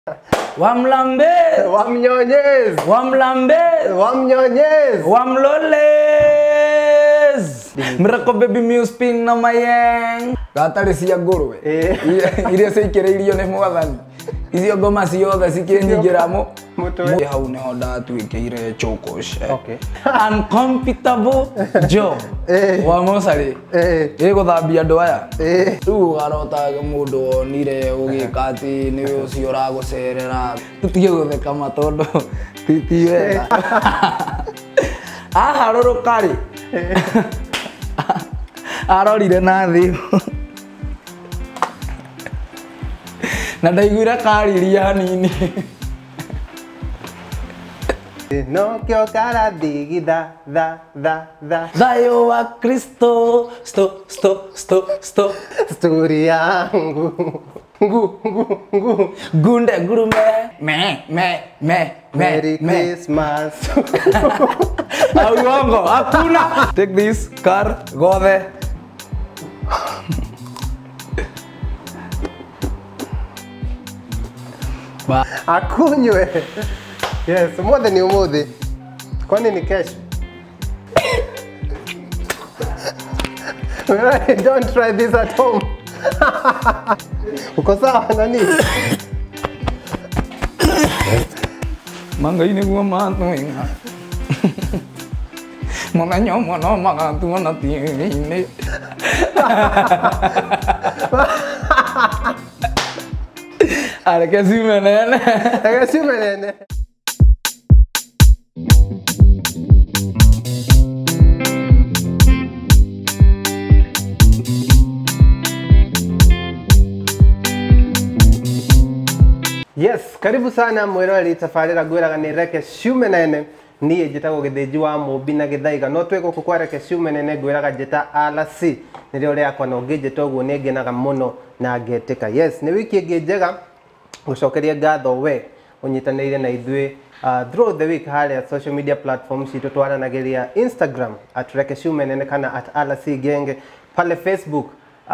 Wamlambe, wamnyonyez, wamlambe, wamnyonyez, wamlolez. Mrako baby music pin na mayeng. Gatari cia ngurwe. Iria cikireirio ni mwathani. Icio ngoma ciothe cikinyigiramo. Mutwe hau neho ndatuikiire chokos. Okay. Uncomfortable job. Wa mosari. Guthambia andu aya. Riu garotaga mundu onire ugika ati ni ucio uragucerera. Tutige gutheka matondu titi wega. Harurukari. Arorire na thi. Na ndaiguire kariria hanini. No kyo kara digida da. Thayo wa Kristo sto Story yangu ngu gunde gurume me Merry Christmas. Auongo hakuna. Take this car, go there. Akunywe. Yes, umuthi ni umuthi. Kwani ni kesho? Don't try this at home. Uko sawa nani? Manga ini gua mantu inga. Mana nyomo no mantu mana ini. Ada kasi menene. Ada kasi menene. Yes, karibu sana mwirori tafarira gwiraga ni Reke Ciumenene niĩ njĩtagwo gĩthĩnji wa Mũmbi na Gĩthaiga no twĩ gũkũ kwa Reke Ciumenene ngwĩraga njĩta Alasi nĩrĩo rĩakwa na ũngĩnjĩta ũguo nĩ ngenaga mũno na ngetĩka. Yes, nĩ wiki ĩngĩ njega gũcokeria ngatho we ũnyitanĩire na ithuĩ throughout the week harĩa social media platforms citũ twaranagĩria Instagram @Reke Ciumenene kana @Alasi Genge, pale Facebook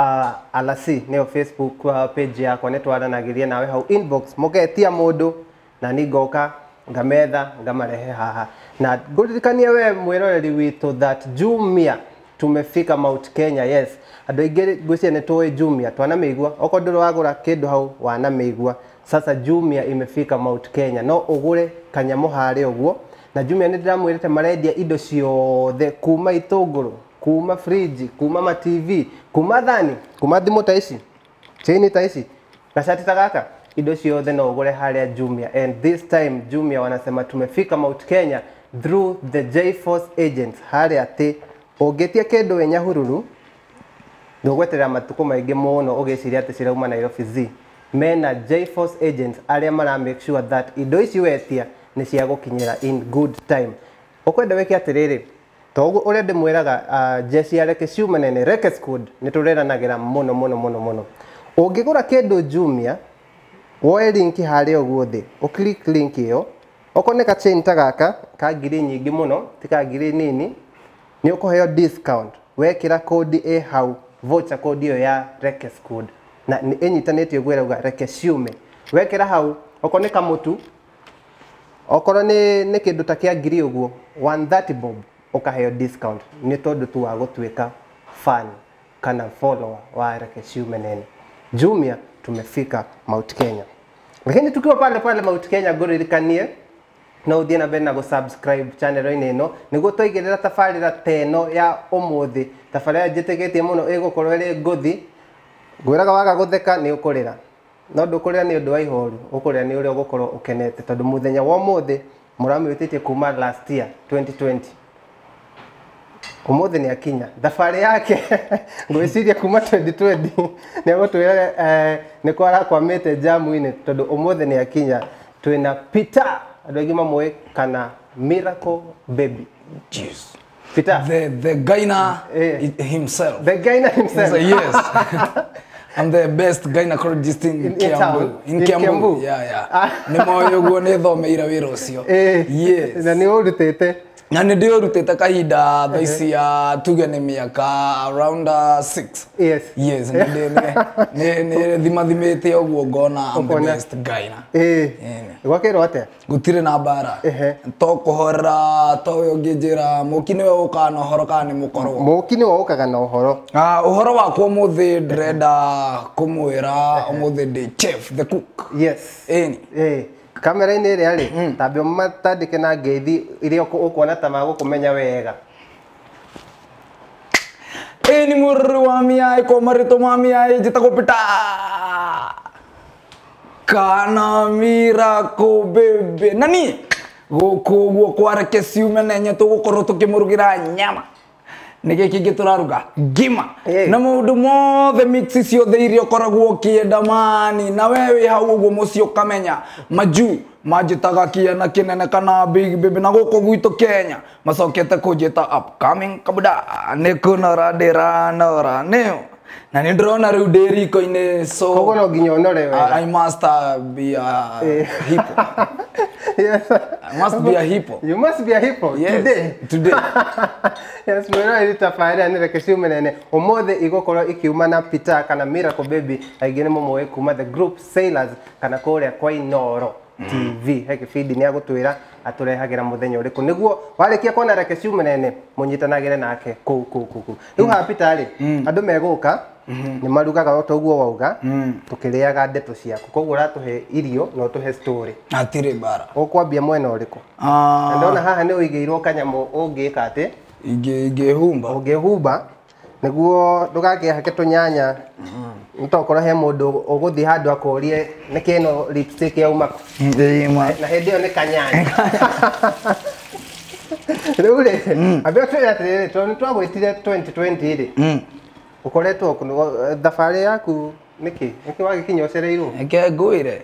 Alasi neo Facebook page yakwa nĩ twaranagĩria nawe hau inbox mũgetia mũndũ na nĩ ngoka ngametha ngamarehe haha na ngũririkanie we mwĩroreri witũ that Jumia tumefika Mount Kenya. Yes, andũ aingĩ ngwĩciria nĩ tũĩ Jumia twanamĩigua okorwo ndũrĩ wagũra kĩndũ hau wanamĩigua. Sasa Jumia imefika Mount Kenya no ũgũre kanyamũ harĩa ũguo na Jumia nĩ ndĩramwĩrĩte marendia indo ciothe kuma itũngũrũ, kuma fridge, kuma ma TV, kuma thani, kuma thimũ ta ici, chain ta ici, gacati ta gaka, indo ciothe no ũgũre harĩa Jumia. And this time Jumia wanasema tumefika Mount Kenya through the J-Force agents harĩa atĩ ũngĩtia kĩndũ we Nyahururu ndũgweterera matukũ maingĩ mũno ũgĩciria atĩ cirauma Nairobi Z. Mena J-Force agents arĩa mara make sure that indo ici wetia nĩ cia gũkinyĩra in good time. Ũkwenda wĩke atĩrĩrĩ toguo ũrĩa ndĩmwĩraga jeci ya Reke Ciumenene Reke Squad nĩ tũreranagĩra mũno. Ũngĩgũra kĩndũ Jumia woe link harĩa ũguo thĩ ũclick link ĩyo okorwo nĩ ka chain ta gaka ka ngiri nyingĩ mũno ti ka ngiri nini nĩ ũkũheo discount wekĩra code ĩ hau voucher code ĩyo ya Reke Squad na ĩnyitanĩtio gwĩrauga Reke Ciume wekĩra hau okorwo nĩ kamũtu okorwo nĩ kĩndũ ta kĩa ngiri ũguo 130 bob ukaheo discount ni tondu tu wa gũtuĩka fan kana follower wa Reke Ciumenene. Jumia tumefika Mount Kenya. Lakini tukiwa pale Mount Kenya ngũririkanie no ũthiĩ na mbere na gũsubscribe channel-inĩ ĩno nĩguo tũigĩrĩra tabarĩra teno ya ũmũthĩ. Tabarĩra njĩtĩkĩtie mũno ĩgũkorwo ĩrĩ ngũthi. Ngwĩraga waga gũtheka nĩ ũkũrĩra. No ndũkũrĩra nĩ ũndũ wa ihoru, ũkũrĩra nĩ ũrĩa ũgũkorwo ũkenete tondũ mũthenya wa ũmũthĩ mũramwĩtĩtie kuma last year 2020. Umuthi ni akinya thabarĩ yake ngwĩciria kuma 2020 nĩ gũtwĩra nĩ kwarakwamĩte jamu-inĩ tondũ umuthi ni akinya twĩna Peter andũ aingĩ mamũĩ kana Miracle Baby. Jeez. Peter the Gaina himself. The Gaina himself. Yes. I'm the best gynecologist in Kiambu. In Kiambu. Yeah. Nĩ moyo guo nĩ thomeire wĩra ũcio. Yes. Na nĩ ũrutĩte. Na nĩ ndĩũrutĩte kahinda thaa ici ya tuge nĩ mĩaka around 6. Yes. Yes. Nĩ thimathimĩte ũguo ngona I'm the best gyna. Gwakĩrwo atĩa? Gũtirĩ na mbara. To kũhorera to ũyũ ũngĩnjĩra mũki nĩwe ũkaga na ũhoro kana nĩ mũkorwo. Mũki nĩwe ũkaga na ũhoro. Ũhoro wakwa ũmũthĩ ndĩrenda kũmwĩra ũmũthĩ ndĩ chef the cook. Yes. Kamera-inĩ ĩrĩa rĩ tambio matandĩke na ngeithi iria ũkuona ta magũkũmenya wega. Ni mũrũ wa miai ko marĩtwa ma miai njĩtagwo Peter kana Miracle Baby. Nani gũkũ guo kwareke ciume nenye tũgũkorwo tũkĩmũrugĩra nyama nĩgĩ kĩngĩ tũraruga ngima na maũndũ mothe mix ciothe iria ũkoragwo ũkĩenda mani na we wĩ hau ũguo mũciĩ ũkamenya maju manjĩtaga kĩana kĩnene kana Big Baby na gũkũ gwitũ Kenya macokete kũnjĩta upcoming kabuda nĩ kũnora ndĩranora nĩyo na nĩ ndĩrona rĩu ndĩ riko-inĩ so koguo no nginya ũnore wega. I must be a hippo. Yes. I must be a hippo. You must be a hippo. Yes. Today. Yes, mwena ilita faida ni reke ciume nene ũmũthĩ igũkorwo ikiuma na Peter kana Miracle Baby aingĩ nĩ mũmoĩ kuma the group Sailors kana kũrĩa kwa Inoro TV. He kĩbindi nĩ agũtwĩra atũrehagĩra mũthenya ũrĩkũ nĩguo warĩkia kuona reke ciume nene mũnyitanagĩre nake kũu. Rĩu ha Peter rĩ andũ megũka nĩ marugaga o toguo wauga tukĩrĩaga ndeto ciaku koguo ũratũhe irio no tũhe story. Hatirĩ mbara. Ũkwambia mwena ũrĩkũ? Ndona haha nĩ ũigĩirwo kanyamũ ũngĩka atĩ ũngĩhumba nĩguo ndũgakĩhake tũnyanya nĩtokorwo he mũndũ ũgũthiĩ handũ akorie nĩkĩ ĩno lipstick yauma na hĩndĩ ĩyo nĩ kanyanya. Rĩu rĩ ambia twĩra atĩrĩrĩ tondũ nĩtwagwĩtire 2020 rĩ ukoretwo thabarĩ yaku nĩkĩ wagĩkinya ũcereirwo? Reke ngwĩre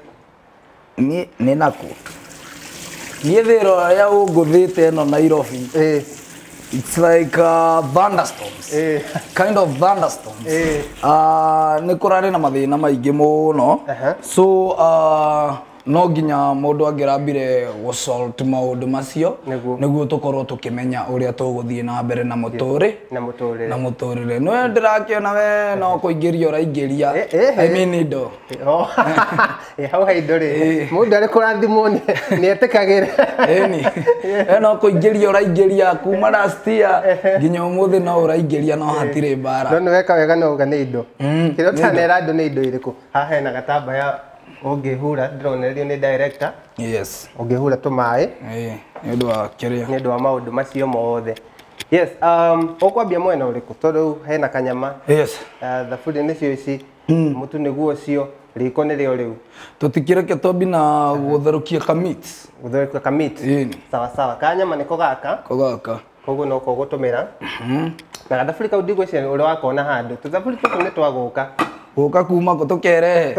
nĩ naku niĩ thĩra ũrĩa ũngũthĩte ĩno Nairobi. It's like thunderstorms. Kind of thunderstorms. Nĩ kũrarĩ na mathĩna maingĩ mũno so no nginya mũndũ angĩrambire gũsort maũndũ macio nĩguo tũkorwo tũkĩmenya ũrĩa tũgũthiĩ na mbere na mũtũrĩre. Nĩwe ndĩrakĩona we no kũingĩria ũraingĩria I mean indo hau he indo rĩ mũndũ arĩ kũrathimwo nĩ etĩkagĩra no kũingĩria ũraingĩria kuma last year nginya ũmũthĩ no ũraingĩria no hatirĩ mbara. No weka wega no uga nĩ indo kĩrĩa ũtanera andũ nĩ indo irĩkũ? Haha hena gatambaya ũngĩhura ndĩronererio nĩ director. Yes. Ũngĩhura tũmaĩ nĩ ũndũ wa kĩrĩa nĩ ũndũ wa maũndũ macio mothe. Yes. Ũkwambia mwena ũrĩkũ tondũ hena kanyama? Yes. Thaburia nĩcio ici mũtu nĩguo ũcio riko nĩrĩo rĩu tũtikĩreke twambi na gũtherũkia kamit. Sawa kanyama nĩko gaka koguo no ko gũtũmĩra na gathaburi kau ndigwĩciria ũrĩa wakona handũ tũthaburi tũtũ nĩ twagũka kuma tũkerehe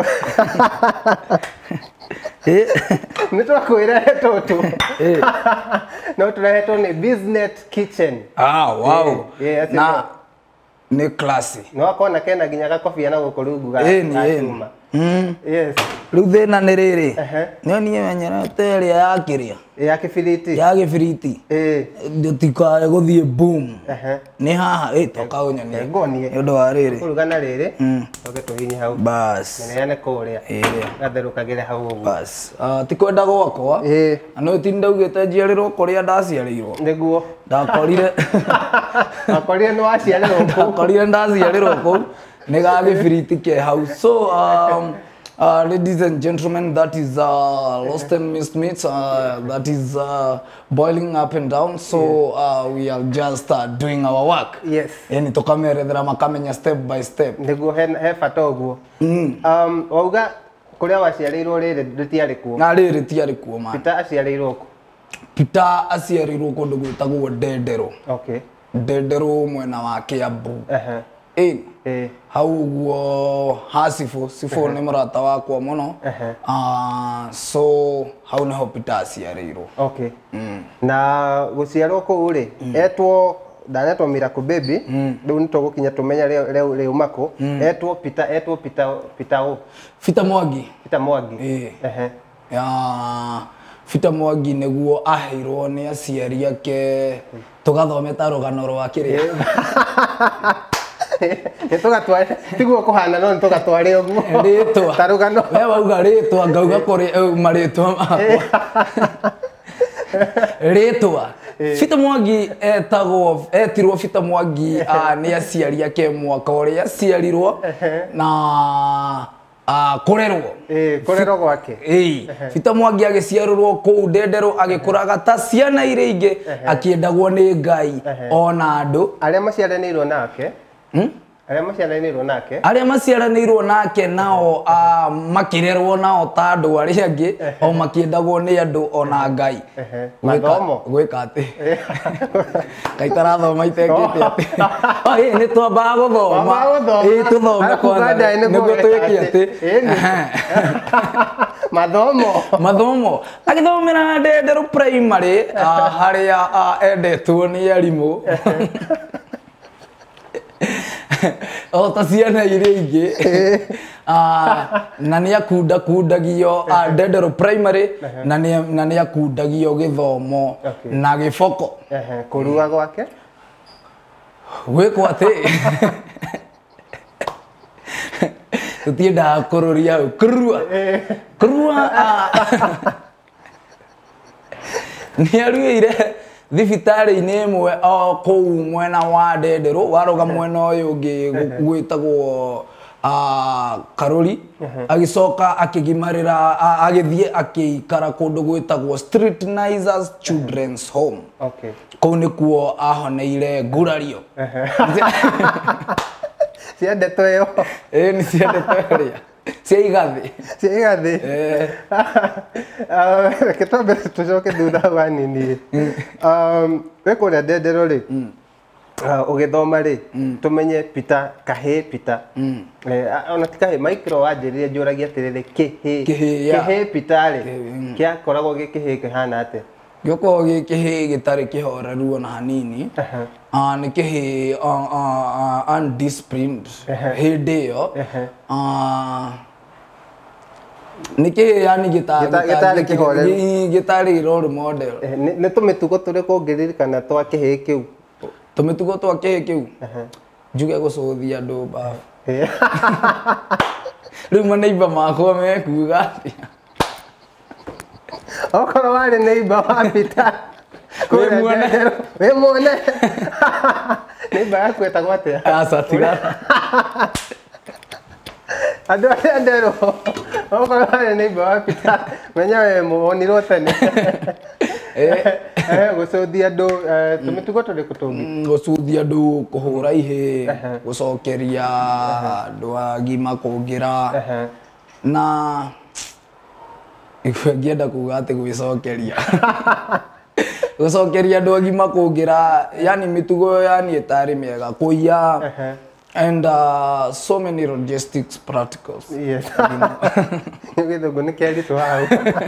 nĩ twakwĩrehe tũtũ no tũrehetwo nĩ Business Kitchen. Wow. Na nĩ classy no akona kena nginya gakobia na gũkũ rungu gacuma. Yes. Rĩu thĩna nĩ rĩrĩ nĩo niĩ menyerete ĩrĩa ya gĩbiriti ndũtikae gũthiĩ boom nĩ haha toka ũnyonie nĩ ũndũ wa rĩrĩ kũruga na rĩrĩ toke tũhihinye hau bas neneane kũrĩa gatherũkagĩre hau ũguo bas ti kwenda gwakwa na no ti ndaugĩte njiarĩrwo kũrĩa ndaciarĩirwo nĩguo ndakorire nĩ waciarĩrwo kũu ndakorire ndaciarĩrwo kũu nĩ gagĩbiriti ke hau so ladies and gentlemen, that is lost and missed meat that is boiling up and down so we are just doing our work. Yes. Yani tukamerethera makamenya step by step nĩguo he bata ũguo. Wauga kũrĩa waciarĩirwo rĩrĩ rĩtiarĩ kuo? Na rĩrĩ rĩtiarĩ kuo ma. Peter aciarĩirwo kũ? Peter aciarĩirwo kũndũ gwĩtagwo Ndenderũ. Okay. Ndenderũ mwena wa Kiambu. Hau ũguo Sifu nĩ mũrata wakwa mũno so hau nĩho Peter aciarĩirwo. Okay. Na gũciarwo kũu rĩ etwo ndanetwo Miracle Baby riu nitugukinya tumenya riu mako etwo Peter o Peter Mwangi ya Peter Mwangi niguo aheirwo ni aciari ake tugathometa rugano rwa kiria tugatware tiguo kuhana no tugatware uguo ritwa tarugano we wauga ritwa ngauga kuri maritwa ritwa Peter Mwangi etirwo Peter Mwangi ni aciari ake mwaka uria aciarirwo na kurerwo gwake Peter Mwangi agiciarurwo kuu Ndendero agikuraga ta ciana iria ingi akiendagwo ni Ngai ona andu aria maciaranirwo nake aria maciaranirwo nake nao makirerwo nao ta andu aria angi o makiendagwo ni andu ona Ngai mathomo gwika ati kaitara thoma itekete ati ni twambaga guthoma tuthome kwanza niguo twiki ati mathomo agithomera Ndendero primary haria endetwo ni arimu o ta ciana iria ingi na ni akundagio Ndendero primary na ni akundagio githomo na giboko kurua gwake gwikwo ati tutiendaga kururia kurua ni aruire thibitari-ini imwe kuu mwena wa Ndendero waruga mwena uyu ungi gwitagwo Karuri agicoka akigimarira agithie akiikara kundu gwitagwo Street Nizers Children's Home kuu nikuo ahoneire ngurario ciendetwo iyo ni ciendetwo ria cia igathi ketwambe tucoke thutha wa nini we kuria Ndendero ri ugithoma ri tumenye Peter ona ti Kahii micro wanjiririe njuragia atiriri Kihii Peter ri kiakoragwo gikihii kihana ate giokoragwo gikihii gitari kihoreru ona hanini ni Kihii undisciplined hindi iyo niki yani gitari role model ni tumitugo turiku ngiririkana twa Kihii kiu tumitugo twa Kihii kiu njuge gucuthia andu mbavu riu maneiba makwa mekuga atia okorwo wari neighbor wa Peter we muone neighbor yaku etagwo atia acatigara andu aria Ndendero okorwo wari neighbor wa Peter menya we muonirwo tene gucuthia andu tumitugo turiku tungi gucuthia andu kuhura ihi gucokeria andu agima kungira na ngienda kuga ati gwicokeria gucokeria andu agima kungira yani mitugo yani etari miega kuiya and so many logistics practicals yes githungu ni kiaritu hau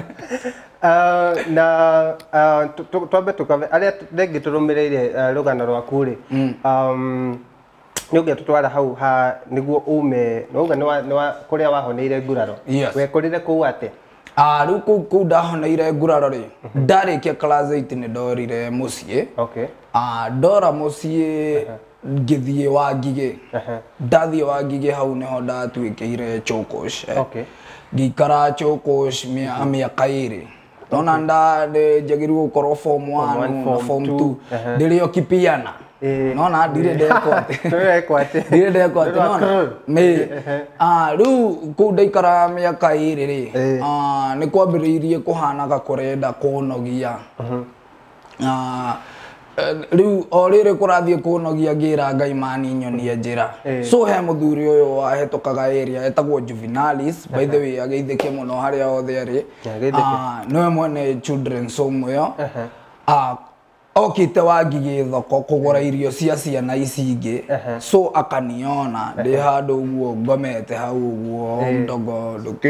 na twambe tukave aria rengi turumireire rugano rwaku ri ni uge tutwara hau ha niguo ume no uga ni wa kuria wahoneire nguraro we kurire ku ate riu kuu ndahoneire nguraro ri ndarikia class 8 ni ndorire mucii ndora mucii ngithie Wangige ndathie Wangige hau niho ndatwikire Chokosh ngikara Chokosh miaka iri nona njagirirwo gukorwo form 1 na form 2 ndirio Kipiana nona ndire ndeko ati nona riu kuu ndaikara miaka iri ri ni kwambiriirie kuhanaga kurenda kunogia riu o riri kurathie kunogia ngira Ngai mani nyonie njira so he muthuri uyu wahetokaga area etagwo Juvenalis by the way ageithike muno haria othe ari no mwene children's home yo okite Wangige thoko kugura irio cia ciana ici ingi so akaniona ndi handu uguo ngomete hau uguo ndogo nduki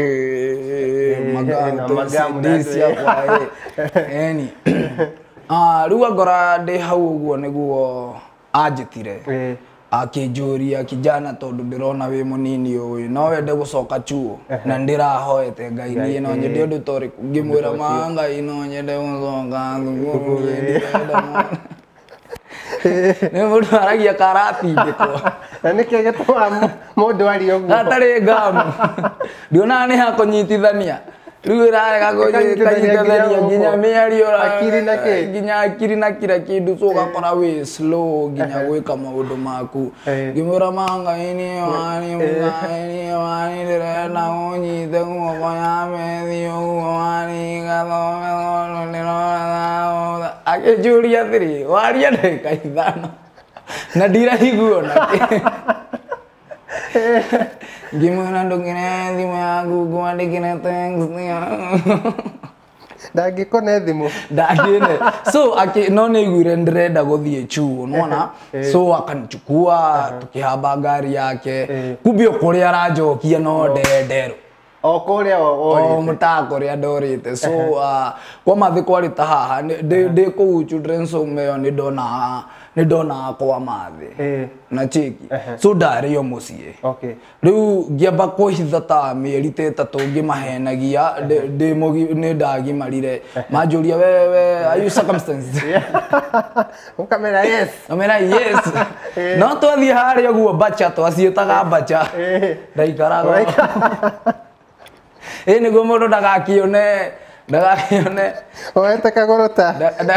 magamu ndisia kwa eni riu ngora ndi hau uguo niguo anjitire akĩnjũria kijana tondu ndirona wi munini uyu no wende gucoka chuo na ndirahoete Ngai nie no nyende undu toriku ngimwira ma Ngai no nyende gucoka thukuru ndirenda nĩ mũndũ aragia karatindĩkwo na nĩkĩo gĩtũmaga mũndũ arie ũguo hatarĩ ngamu ndionaga nĩ ha kũnyitithania rĩu ĩrarega kũnyitithania nginya mĩario nginya akiri na kira kĩndũ so ũgakora wĩ slow nginya gwĩka maũndũ maku ngĩmwĩra ma Ngai nĩ wani ndĩrenda ũnyite guoko nyame ũguo wani gathome ndĩrona akĩnjũria atĩrĩ waria ndagĩka ithano na ndirahigua onakĩ ngĩmwĩra ndũkĩre thimũ yaku ngwandĩkĩre text ndangĩkone thimũ ndangĩne so no nĩaiguire ndĩrenda gũthiĩ chuo nona so akanichukua tukĩhamba ngari yake kumbe kũrĩa aranjokia no ndenderũ o kũrĩa o mũtaa kũrĩa ndorĩte so kwa mathĩ kwarĩ ta haha ndĩ kũu children's home ĩyo nĩ ndona kwa mathĩ na cheki so ndarĩ o mũciĩ rĩu ngĩamba kũhitha ta mĩeri ta ĩtatũ ngĩmahenagia nĩ ndagimarire manjũria we are you circumstances ũkamera yes no twathiĩ harĩa ũguo bacha twaciĩtaga bacha ndaikaraga nĩguo mũndũ ndagakĩone oete kagũrũ ta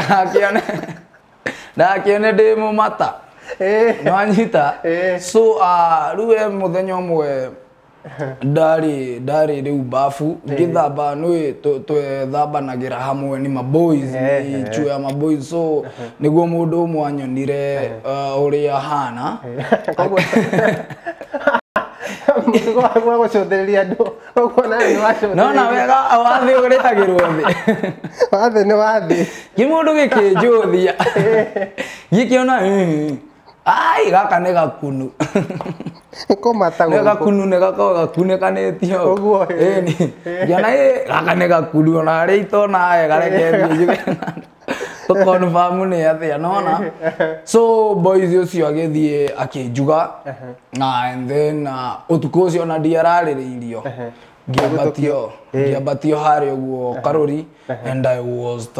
ndagakĩone ndĩ mũmata nwanyita so rĩu mũthenya ũmwe ndarĩ rĩu bafu ngĩthamba nĩ twethambanagĩra hamwe nĩ maboys chuo ya maboys so nĩguo mũndũ ũmwe anyonire ũrĩa hana mũtugo wa gũcũthĩrĩria andũ ũguo nawe nĩ wacũthĩrĩria nona wega wathĩ ũrĩagĩrwo thĩ wathĩ nĩ wathĩ kĩmũndũ gĩkĩnjũthia gĩkĩona ai gaka nĩ gakunu kũmata gũkũ gakunu nĩ gakoragwo gakunĩkanĩtio ũguo ngĩona gaka nĩ gakunu ona arĩa itona gareke thiĩ confirm nĩ atĩa nona so boys ũcio agĩthiĩ akĩnjuga and then ũtukũ ũcio ona ndiararĩrĩirio ngĩambatio harĩa ũguo karũri and I was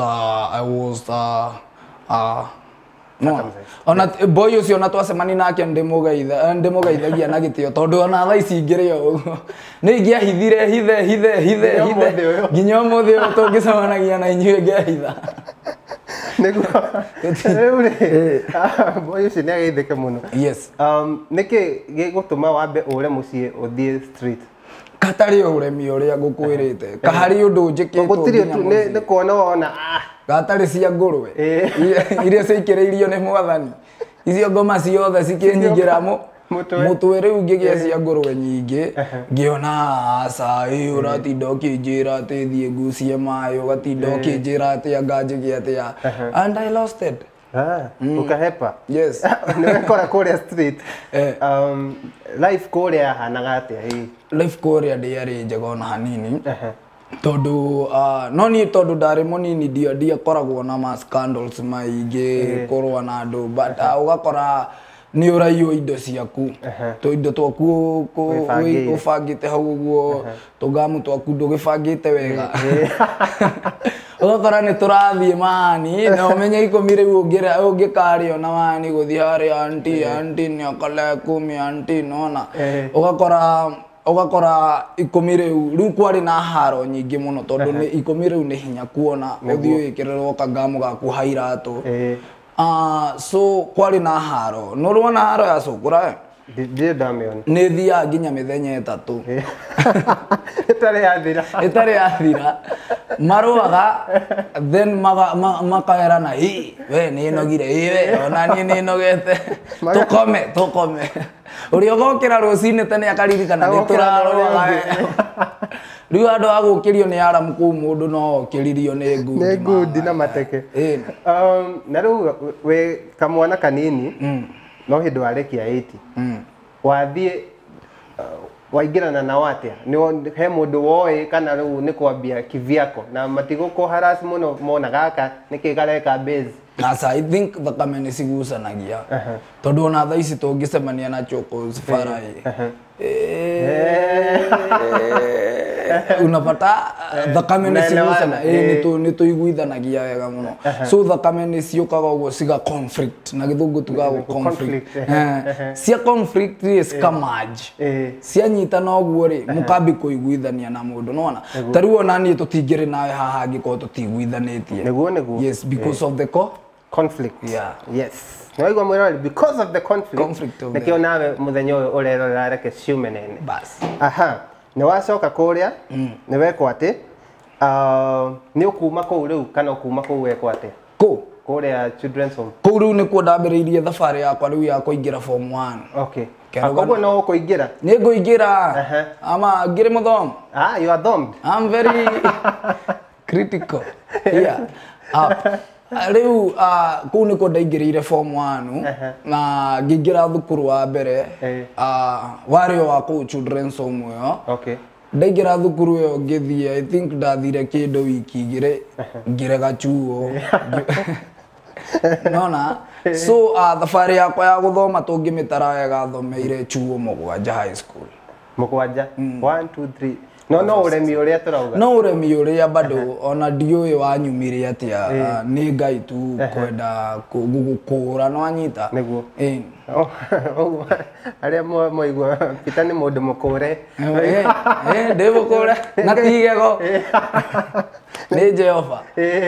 no ona boy ũcio ona twacemani nake ndĩmũgeithagia na gĩtĩo tondũ ona thaa ici ingĩrĩ o ũguo nĩ ingĩahithire hithe nginya ũmũthĩ ũyũ tũngĩcemanagia na inyuĩ ngĩahitha nĩguo rĩu rĩ boy ũcio nĩ ageithĩke mũno nĩkĩ gĩgũtũma wambe ũre mũciĩ ũthiĩ street katarĩ ũremi ũrĩa ngũkwĩrĩte kaharĩ ũndũ njĩkĩtwo nĩ kuona wona gatarĩ cia ngũrwe iria ciaikĩrĩirio nĩ mwathani icio ngoma ciothe cikĩnyingĩra mũtwe rĩu ngĩgĩa cia ngũrwe nyingĩ ngĩona aca ũratinda ũkĩnjĩra atĩ thiĩ ngucie maĩ ũgatinda ũkĩnjĩra atĩ anga njĩke atĩa and I lost it ukahepa yes nĩwekora kũrĩa street life kũrĩa hanaga atĩa life kũrĩa ndĩarĩ njega ona hanini tondu no niĩ tondũ ndarĩ mũnini ndiakoragwo na ma scandals maingĩ kũrũa na andũ but ũgakora nĩ ũraiywo indo ciaku indo twaku ũbangĩte hau ũguo tũngamu twaku ndũgĩbangĩte wega ũgakora nĩ tũrathiĩ mani na ũmenye ikũmi rĩu ũngĩkarĩo na mani gũthiĩ harĩa anti nĩ akale kumi anti nona ũgakora ikũmi rĩu kwarĩ na haro nyingĩ mũno tondũ ikũmi rĩu nĩ hinya kuona ũthiĩ wĩkĩrĩrwo kangamu gaku ha iratũ so kwarĩ na haro no ruona haro ya cukura nĩ thiaga nginya mĩthenya ĩtatũ ĩtarĩ yathira marũaga then makaerana we nĩ nogire we ona niĩ nĩ nogete tũkome ũrĩa ũgokĩra rũcinĩ tene akaririkana nĩ tũrarũaga rĩu andũ a gũkĩrio nĩ aramu kũu mũndũ no okĩririo nĩ ngundi na mateke na rĩu wĩ kamwana kanini no hĩndĩ warĩkia 8 wathiĩ waingirana nao atia ni he mundu woi kana riu ni kwambia kivyako na matigũkũ harass muno mona gaka niki gareka base Asa, I think thakame nĩ cigucanagia tondũ ona thaa ici tũngĩcemania na Chocos Farai unapata thakame nĩ cigucanagia nĩ tũiguithanagia wega mũno so thakame nĩ ciũkaga ũguo ciga conflict na gĩthũngũ tugagwo conflict cia conflict scammage cianyitana ũguo rĩ mũkambi kũiguithania na mũndũ nona ta rĩu ona niĩ tũtingĩrĩ nawe haha angĩkorwo tũtiguithanĩtie nĩguo yes because of the conflict yeah yes no mwĩrori because of the conflict nikio nawe muthenya ũyũ ũrerorera reke ciume nene bas aha nĩ wacoka kũrĩa nĩ wekwo atĩ nĩ ũkuma kũu rĩu kana ũkuma kũu wekwo atĩ kũrĩa children's home kũu rĩu nĩkuo ndambĩrĩirie thabarĩ yakwa rĩu ya kũingĩra form 1 okay koguo no ũkũingĩra nĩ ngũingĩra ama ngĩrĩ mũthomu you are dumb I'm very critical yeah rĩu kũu nĩkuo ndaingĩrĩire form 1 na ngĩingĩra thukuru wa mbere warĩ wa kũu children's home ĩyo okay ndaingĩra thukuru ĩyo ngĩthiĩ I think ndathire kĩndũ wiki igĩrĩ ngĩrega chuo nona so thabarĩ yakwa ya gũthoma tũngĩmĩtara wega thomeire chuo mũgwanja high school mũgwanja 1 2 3 no uremi uria turauga no uremi uria bado ona ndiũĩ wanyumire atia nĩ Ngai tu kwenda gũgũkũra no anyita nĩguo aria moigua Peter nĩ mũndũ mũkũre ndĩ mũkũre na tigego nĩ Jehova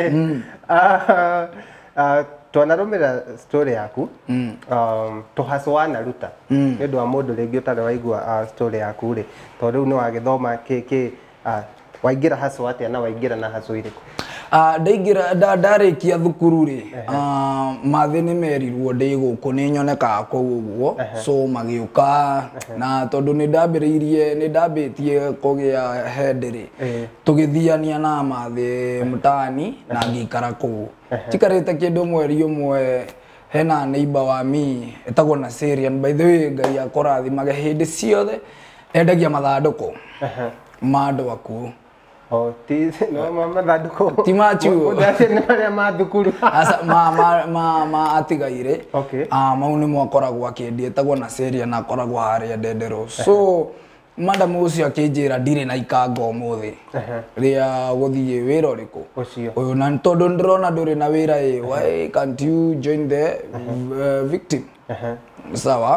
twanarũmĩrĩra story yaku tũhacwa na ruta nĩ ũndũ wa mũndũ rĩngĩ ũtarĩ waigua story yaku rĩ tondũ rĩu nĩ wagĩthoma waingĩra hacwa atĩa na waingĩra na hacwa irĩkũ ndaingĩra ndarĩkia thukuru rĩ mathĩ nĩ merirwo ndĩ gũkũ nĩ nyonekaga kũu ũguo so magĩũka na tondũ nĩ ndambĩtie kũgĩa head rĩ tũgĩthiania na mathĩ mtaani na ngĩikara kũu tikarĩte kĩndũ mweri ũmwe hena neighbor wa mi etagwo na Syrian by the way Ngai akũrathimage hĩndĩ ciothe endagia mathandũkũ ma andũ akuũ no mama thandũkũ ti machuo nĩ marĩa ma thukuru ma atigaire mau nĩ mwakoragwo akĩendia etagwo na Syrian akoragwo harĩa Ndenderu so madam ucio akĩnjĩra ndirĩ na ikanga ũmũthĩ rĩa gũthiĩ wĩra ũrĩkũ ũyũ na tondũ ndĩrona ndũrĩ na wĩra why can't you join the victim sawa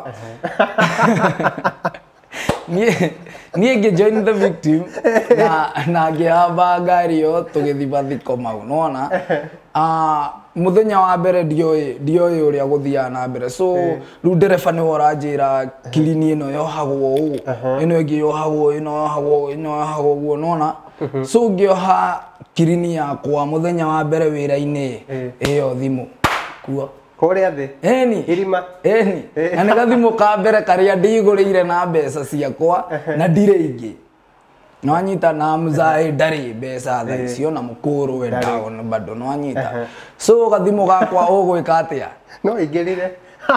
niĩ ngĩjoin the victim na ngĩhamba ngari ĩyo tũgĩthiĩ mathiko mau nona muthenya wa mbere ndioĩ ũrĩa gũthiaga na mbere so rĩu ndereba nĩwe ũranjĩra kirini ĩno yohagwo ũũ ĩno ĩngĩ yohagwo ĩno yohagwo ũguo nona so ngĩoha kirini yakwa muthenya wa mbere wĩra-inĩ ĩyo thimũ kuo kũrĩa thĩ eni irima na nĩ gathimũ ka mbere karĩa ndigũrĩire na mbeca ciakwa na ndirĩ ingĩ no anyita na mzae ndarĩ mbeca thaa icio na mũkũrũ we down bado no anyita so gathimũ gakwa ũgwĩka atĩa no ingĩrire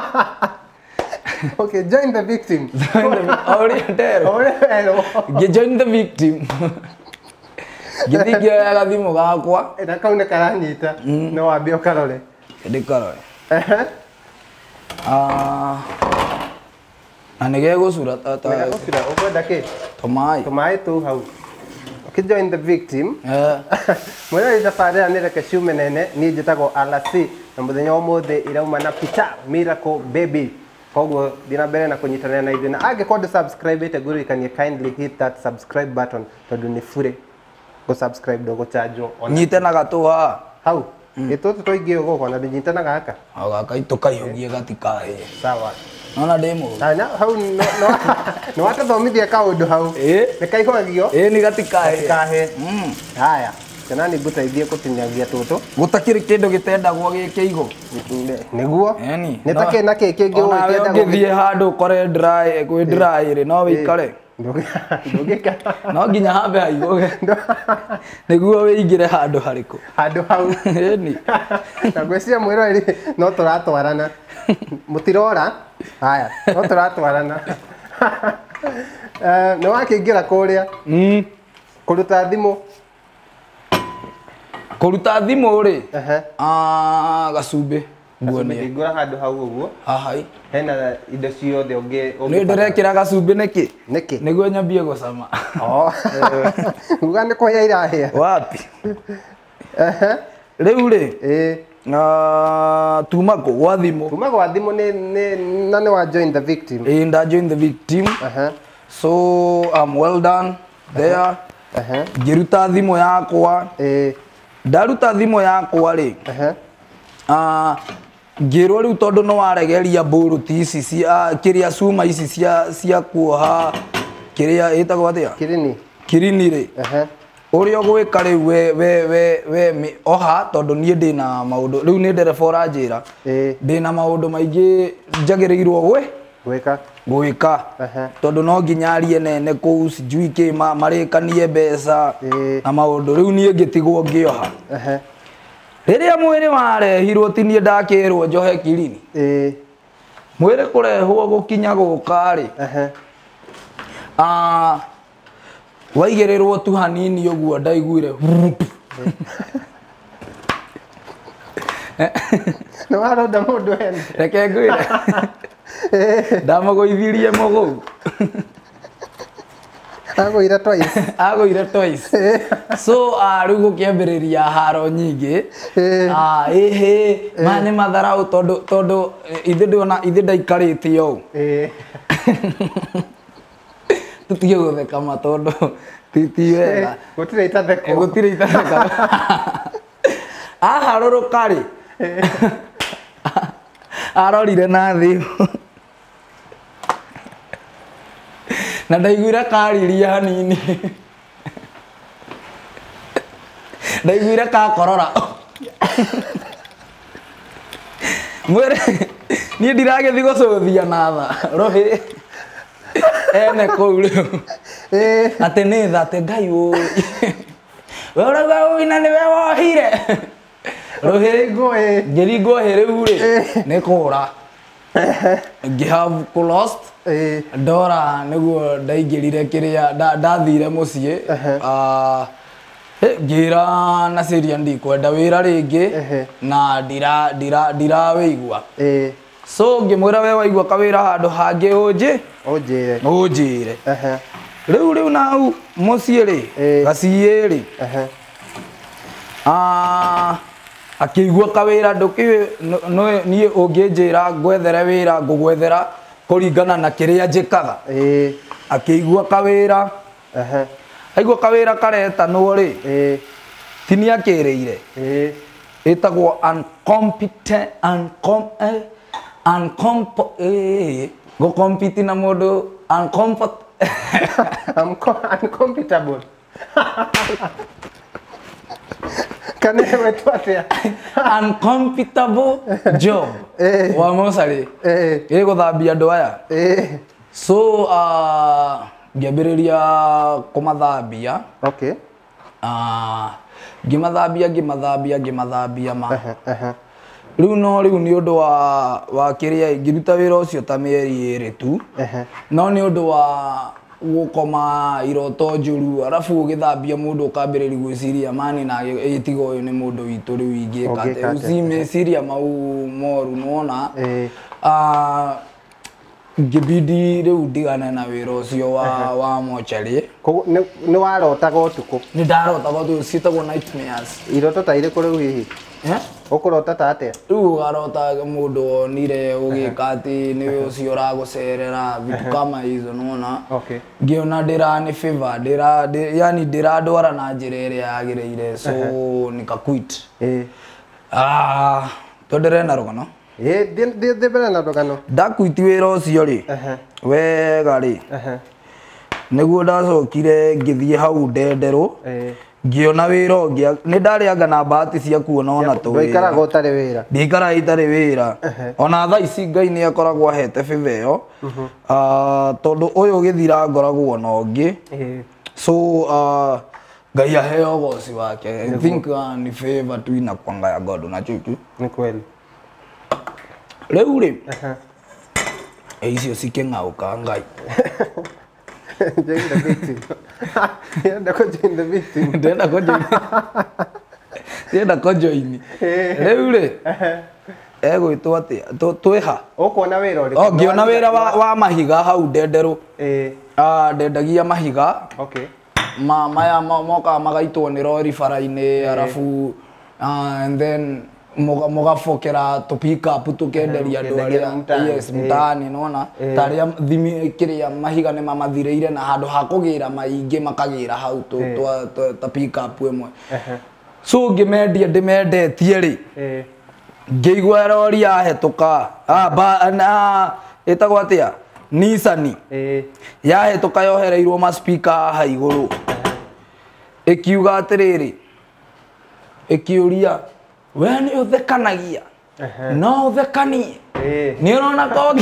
okay join the victim ũrĩa nderwo join the victim gĩthiĩ ngĩoya gathimũ gakwa na kau nĩ karanyita no wambe ũkarore ndĩkarore na nĩ gegũcura ũkwenda kĩ tũmaĩ tu hau join the victim mwĩrori thabarĩ nĩ reke ciume nene niĩ njĩtagwo Alasi na mũthenya ũmũthĩ irauma na Peter Miracle Baby koguo thiĩ na mbere na kũnyitanĩra na ithuĩ na angĩkorwo ndũ-subscribe-ĩte ngũririkanie kindly hit that subscribe button tondũ nĩ bure gũ-subscribe ndũgũchanjwo nyite na gatũ haha hau gĩtũtũ tũingĩ ũgũkwo na ndĩnyite na gaka gaka tũkaihũgie gatikahĩ sawa nona ndĩ mũndũ hau nĩ watũthomithia kaũndũ hau nĩ kaihũgagio nĩ gatikahĩ haya kana nĩ ngũteithie gũtinyagia tũtũ gũtakĩrĩ kĩndũ gĩtendagwo gĩkĩigũ nĩguo nĩ takĩ na kĩ kĩngĩ ũngĩthiĩ handũ ũkore gwĩ dry rĩ no wĩikare no nginya hambe haigũge nĩguo wĩingĩre handũ harĩkũ handũ hau na ngwĩciria mwĩroreri no tũratwarana mũtirora haya no tũratwarana No akĩingĩra kũrĩa. Kũruta thimũ. Kũruta thimũ rĩ. Gacumbĩ. Nguonie. Ngũra handũ hau ũguo. Hahai. Hena indo ciothe ũngĩ. Nĩ ndĩrekĩra gacumbĩ nĩkĩ? Nĩkĩ? Nĩguo nyambie gũcama. Uga nĩ kũhĩa irahĩa. Wapi? Rĩu rĩ. Tuma kũ gwa thimũ. Tuma gwa thimũ na nĩ wa join the victim. Nda join the victim. So I'm well done there. Ngĩruta thimũ yakwa. Ndaruta thimũ yakwa rĩ. Ngĩrwo rĩu tondũ no waregeria mbũrũti ici cia kĩrĩa cuma ici cia kuoha kĩrĩa ĩtagwo atĩa? Kirini. Kirini rĩ. Ũrĩa ũgwĩka rĩu we oha tondũ niĩ ndĩna maũndũ rĩu nĩ ndereba ũranjĩra ndĩna maũndũ maingĩ njagĩrĩirwo gwĩka tondũ no nginya arie nene kũu sijui kĩ marĩkanie mbeca na maũndũ rĩu niĩ ngĩtigwo ngĩoha. Rĩrĩa mwĩrĩ warehirwo ti niĩ ndakĩrwo njohe Kirini. Mwĩrĩ kũrehwo gũkinya gũka rĩ. Waigĩrĩrwo tu hanini ũguo ndaiguire. Nĩ waronda mũndũ hena. Reke ngwĩre. Ndamũgũithirie mũgũu. Agũire twice. Agũire twice. So rĩu gũkĩambĩrĩria haro nyingĩ. Mane matharaũ tondũ ithe ndaikarĩte ũũ. Tutige gũtheka ma tondũ ti wega. Gũtirĩ itatheko. Gũtirĩ itatheko. Aharũrũka rĩ. Arorire na thĩ. Na ndaiguire kariria hanini. Ndaiguire kakorora. Mwĩrĩ niĩ ndiragĩthi gũcũthia na tha. Rohĩ. Ene kũu rĩu. Atĩ nĩ tha atĩ Ngai ũĩ. We ũrauga ũĩ na nĩwe wohire. Rohĩ ngĩringwo hĩ rĩu rĩ nĩ kũra. Ngĩhave lost. Ndora nĩguo ndaingĩrire kĩrĩa ndathire mũciĩ. Ngĩra na Syria ndikwenda wĩra rĩngĩ na ndirawĩigua. So ngĩmwĩra we waigua kawĩra handũ hangĩ ũnjĩre. Rĩu nau mũciĩ rĩ gaciĩ rĩ. Akĩigua kawĩra ndũkĩũĩ niĩ ũngĩnjĩra ngwethere wĩra ngũgwethera kũringana na kĩrĩa njĩkaga. Akĩigua kawĩra. Aigua kawĩra karetanwo rĩ. Ti nĩ akĩrĩire. Ĩtagwo gũcompete na mũndũ uncompetable. Kanewe twatĩa. Uncompetable job. Wa mũcarĩ. Gũthambia andũ aya. So ngĩambĩrĩria kũmathambia. Okay. Ngĩmathambia ma. Rĩu no rĩu nĩ ũndũ wa kĩrĩa ngĩruta wĩra ũcio ta mĩeri 2 tu. No nĩ ũndũ wa gũkoma iroto njũru arabu ũgĩthambia mũndũ ũkambĩrĩria gwĩciria mani na ĩtiga ũyũ nĩ mũndũ witũ rĩu ingĩka atĩa. Ucimeciria mau moru nona. Ngĩbidi rĩu ndigane na wĩra ũcio wa mocarĩ. Nĩ warotaga ũtukũ? Nĩ ndarotaga ũtukũ ciĩtagwo nightmares. Iroto ta irĩkũ rĩu hihi? Ũkũrota ta atĩa? Rĩu ũgarota mũndũ wonire ũgĩka atĩ nĩ ũcio ũragũcerera vitu kama hizo nona. Ngĩona ndĩrani favor yani ndĩrandwara na njĩra ĩrĩa yagĩrĩire so nika quit. Tondĩre na rũgano. Ndĩbere na rũgano. Ndakwiti wĩra ũcio rĩ. Wega rĩ. Nĩguo ndacokire ngĩthiĩ hau ndenderwo. Ngĩona wĩra ũngĩ nĩ ndarĩanga na bahati cia kuona ona tũ. Ndũikaraga ũtarĩ wĩra. Ndikaraga itarĩ wĩra. Ona thaa ici Ngai nĩ akoragwo ahete favor ĩyo. Tondũ ũyũ ũgĩthira ngoragwo na ũngĩ. So Ngai aheo ũgoci wake. I think ni favor tu inakuanga ya God na chuchu. Ni kweli. Rĩu rĩ. Icio cikĩng'aũka Ngai. Join the victim. Ndenda ko join the victim. Ndenda ko join. Riu ri egwitwo atia twiha ukuona wira uri ngiona wira wa mahiga hau ndenderu ndendagia mahiga maya moka magaitwo ni rori bara-ini arafu and then mugabokera to pick up tukenderia andu aria yes mtaani nona taria thimi kiria mahiga ni mamathireire na handu ha kugira maingi makagira hau to pick up imwe so ngimendia ndimendetie ri ngĩigua rori yahĩtũka ĩtagwo atĩa Nissan yahĩtũka yohereirwo ma speaker haha igũrũ ĩkiuga atĩrĩrĩ ĩkĩũria we nĩ ũthekanagia no ũthekanie nĩ ũrona kongi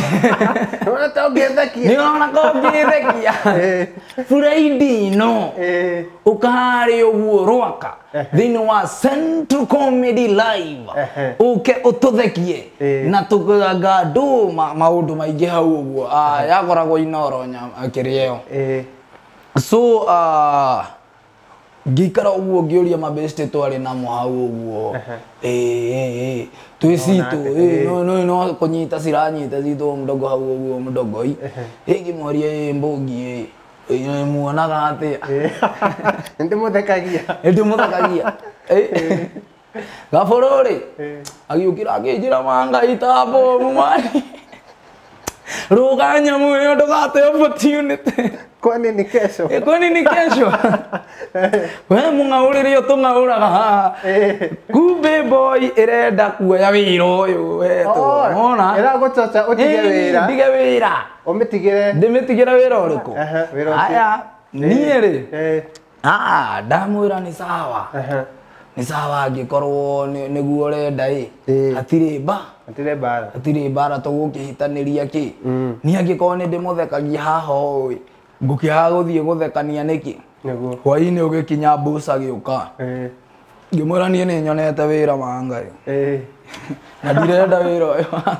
nĩ ũrona kongĩthekia Friday no ũkaharĩ ũguo rwaka thĩinĩ wa Central Comedy Live ũke ũtũthekie na tũkaganga andũ maũndũ maingĩ hau ũguo yakoragwo Inoro kĩrĩa ĩyo so ngikara ũguo ngĩũria mabeste twarĩ namo hau ũguo twĩ citũ no kũnyita ciranyita citũ mdogo hau ũguo mdogoi ngĩmoria mbũngi muonaga atĩa ndĩmũthekagia gabũrũrĩ agĩũkĩra akĩnjĩra Mangai tambo mumani rũga nyamũ ĩyo ndũgate opportunity kwani ni kesho we mũng'aũrĩre ũtũng'aũraga haha kumbe boy ĩrenda kuoya wĩra ũyũ wetũona ĩragũcoca ũtige wĩra ndige wĩra ndĩmĩtigĩre wĩra ũrĩkũ aya niĩ rĩ ndamwĩra nĩ sawa nĩ sawa angĩkorwo nĩguo ũrenda hatirĩ mbara tũgũkĩhitanĩria kĩ niĩ angĩkorwo nĩ ndĩmũthekagia haha ũĩ ngũkĩaga gũthiĩ gũthekania nĩkĩ hwaĩ-inĩ ũgĩkinya boss agĩũka ngĩmwĩra niĩ nĩ nyonete wĩra Mangai na ndirenda wĩra ũyũ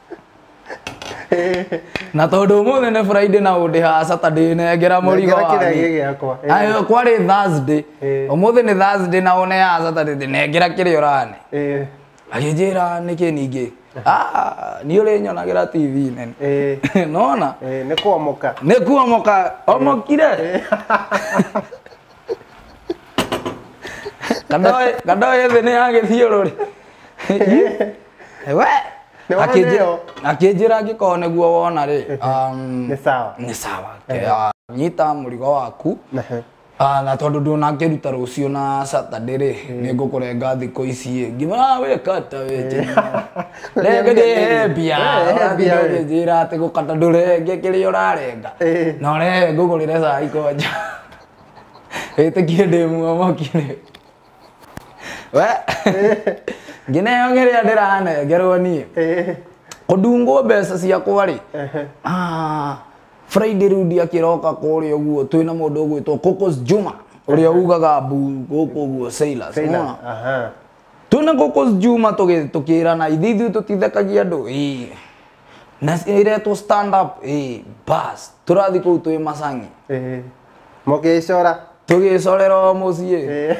na tondũ ũmũthĩ nĩ Friday na ũndĩhaga Saturday nengera mũrigo wakwa kwarĩ Thursday ũmũthĩ nĩ Thursday na ũneaga Saturday nengera kĩrĩa ũrane agĩnjĩra nĩkĩ ningĩ niĩ ũrĩnyonagĩra TV nene nona nĩ kuomoka omokire kandoĩ thĩ nĩ yagĩthiũrũrĩ we akĩnjĩra angĩkorwo nĩguo wona rĩ nĩ sawa nyita mũrigo waku na tondũ ndũnakĩruta rũciũ na Saturday rĩ nĩ ngũkũrenga thikũ ici ngĩmwĩra wĩkata renge ndĩhembia njĩra atĩ gũkata ndũrenge kĩrĩa ũrarenga na ũrehe ngũgũrĩre cai kwanja ĩtĩkie ndĩ muomokire we ngineo kĩrĩa ndĩranengerwo niĩ kũndungwo mbeca ciakwa rĩ Friday rĩu ndiakĩroka kũrĩa ũguo twĩna mũndũ ũgwĩtwo Cocos Juma ũrĩa ugaga gũkũ ũguo Sailors twĩna Cocos Juma tũkĩrana ithuĩ tũtithekagia andũ na iretwo stand up bas tũrathiĩ kũu twĩ Macang'i mũgĩcora tũgĩcorera mũciĩ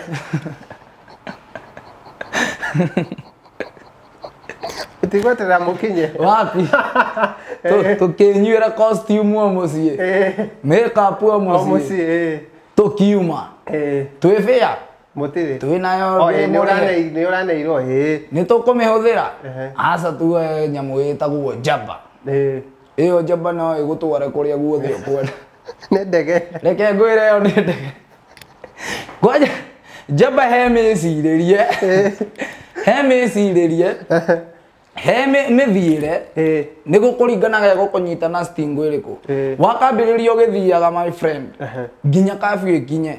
utigwetera mukinye wapi tukinyuira costume wa muciĩ makeup wa muciĩ tukiuma twĩbĩa mutiri twĩnayo nĩ ũraneirwo nĩ tũkũmĩhũthĩra aca tu nyamũ ĩtagwo njamba ĩyo njamba no ĩgũtware kũrĩa guothe ũkwenda nĩ ndege reke ngwĩre ĩyo nĩ ndege kwanja njamba he mĩcirĩrie he mĩthiĩre nĩ gũkũringanaga gũkũnyita na stingo ĩrĩkũ wakambĩrĩria ũgĩthiaga my friend nginya kabiũ ĩkinye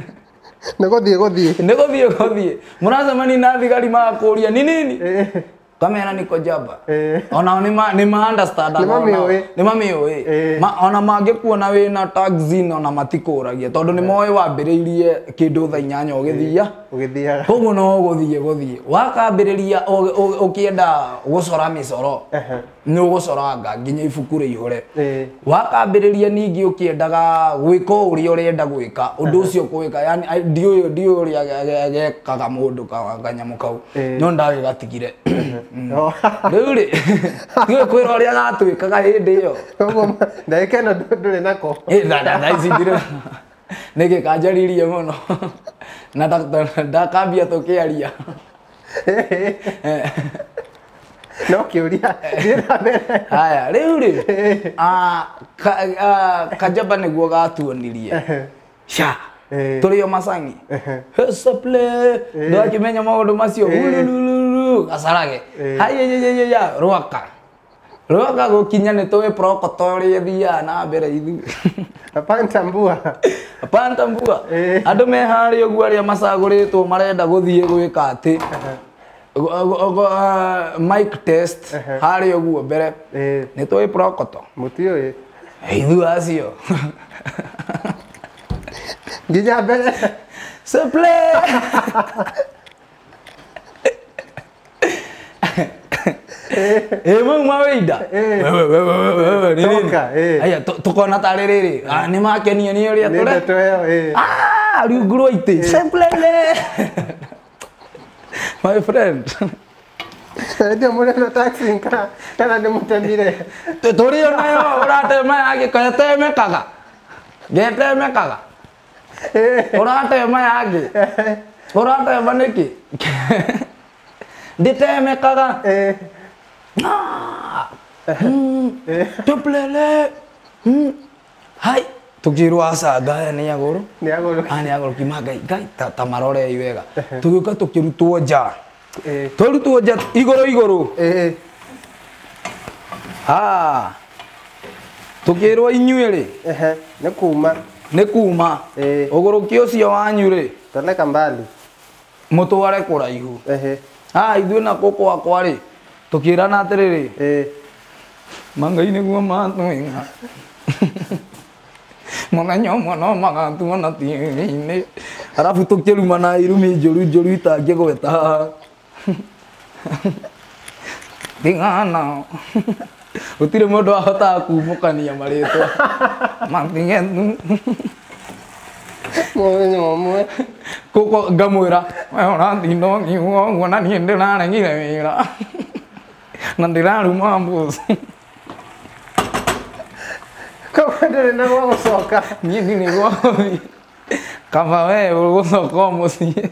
nĩ gũthiĩ mũracemania na thigari magakũria nĩ nini kamera niko jaba ona ni ma understand ni mamioi ona mangikuona wina taxi ona matikuragia tondu ni moyo wambiriirie kindu thaa 8 ugithia koguo no guthie wakambiriria ukienda gucora micoro ni ugucoranga nginya ibuku rihore wakambiriria ningi ukiendaga gwika uria urenda gwika undu ucio gwika yani ndio uria gekaga mundu kanyamu kau no ndagigatigire riu ri tiwe kwira uria gatwikaga hindi iyo ndagikena nduri nako ici ndire niki kanjaririe muno na ndakambia tukiaria no kiuria haya riu ri kajaba niguo gatuonirie sha turi o masangi hesaple ndakimenya maundu macio gasarage hayya rwaka gukinya ni tuwe prokotori thia na mbere ithu apantambua andu me hari uguo aria macaguritwo marenda guthie gwika ati mic test hari uguo mbere ni tuwe prokoto mutio ithu acio nginya mbere simple mau mawida nini aya tukona taririri ni makenia ni uria tore riu nguru ite simple my friend ndio mwana taxi kana ni mutemire turi onayo uratema agikomekaga getemekaga uratema yagi uratema niki nditemekaga tuplele hai tukirwa saga ni aguru kimagai gai tamarore iwega tuguka tukirutwo nja turutwo nja iguru tukirwa inyuiri ni kuma uguruki ucio wanyu ri peleka mbali mutware kuraihu ithuĩ na kũkwa kwarĩ tukirana atiriri mangai niguo matwinga mũthenya ũmwe no magatuona tv-inĩ arabu tukĩruma na irumi njũru itangĩgweta tigana gũtirĩ mũndũ ahotaga kumũkania marĩtwa matigenu mwe kuko ngamwira ũratinda ũngiuga ũguo na niĩ ndĩraregire wĩra na ndĩraruma mbuci koguo ndũrĩ na gwa gũcoka niĩ ndirĩ gwa gũthiĩ kaba we ũgũcoka o mũciĩ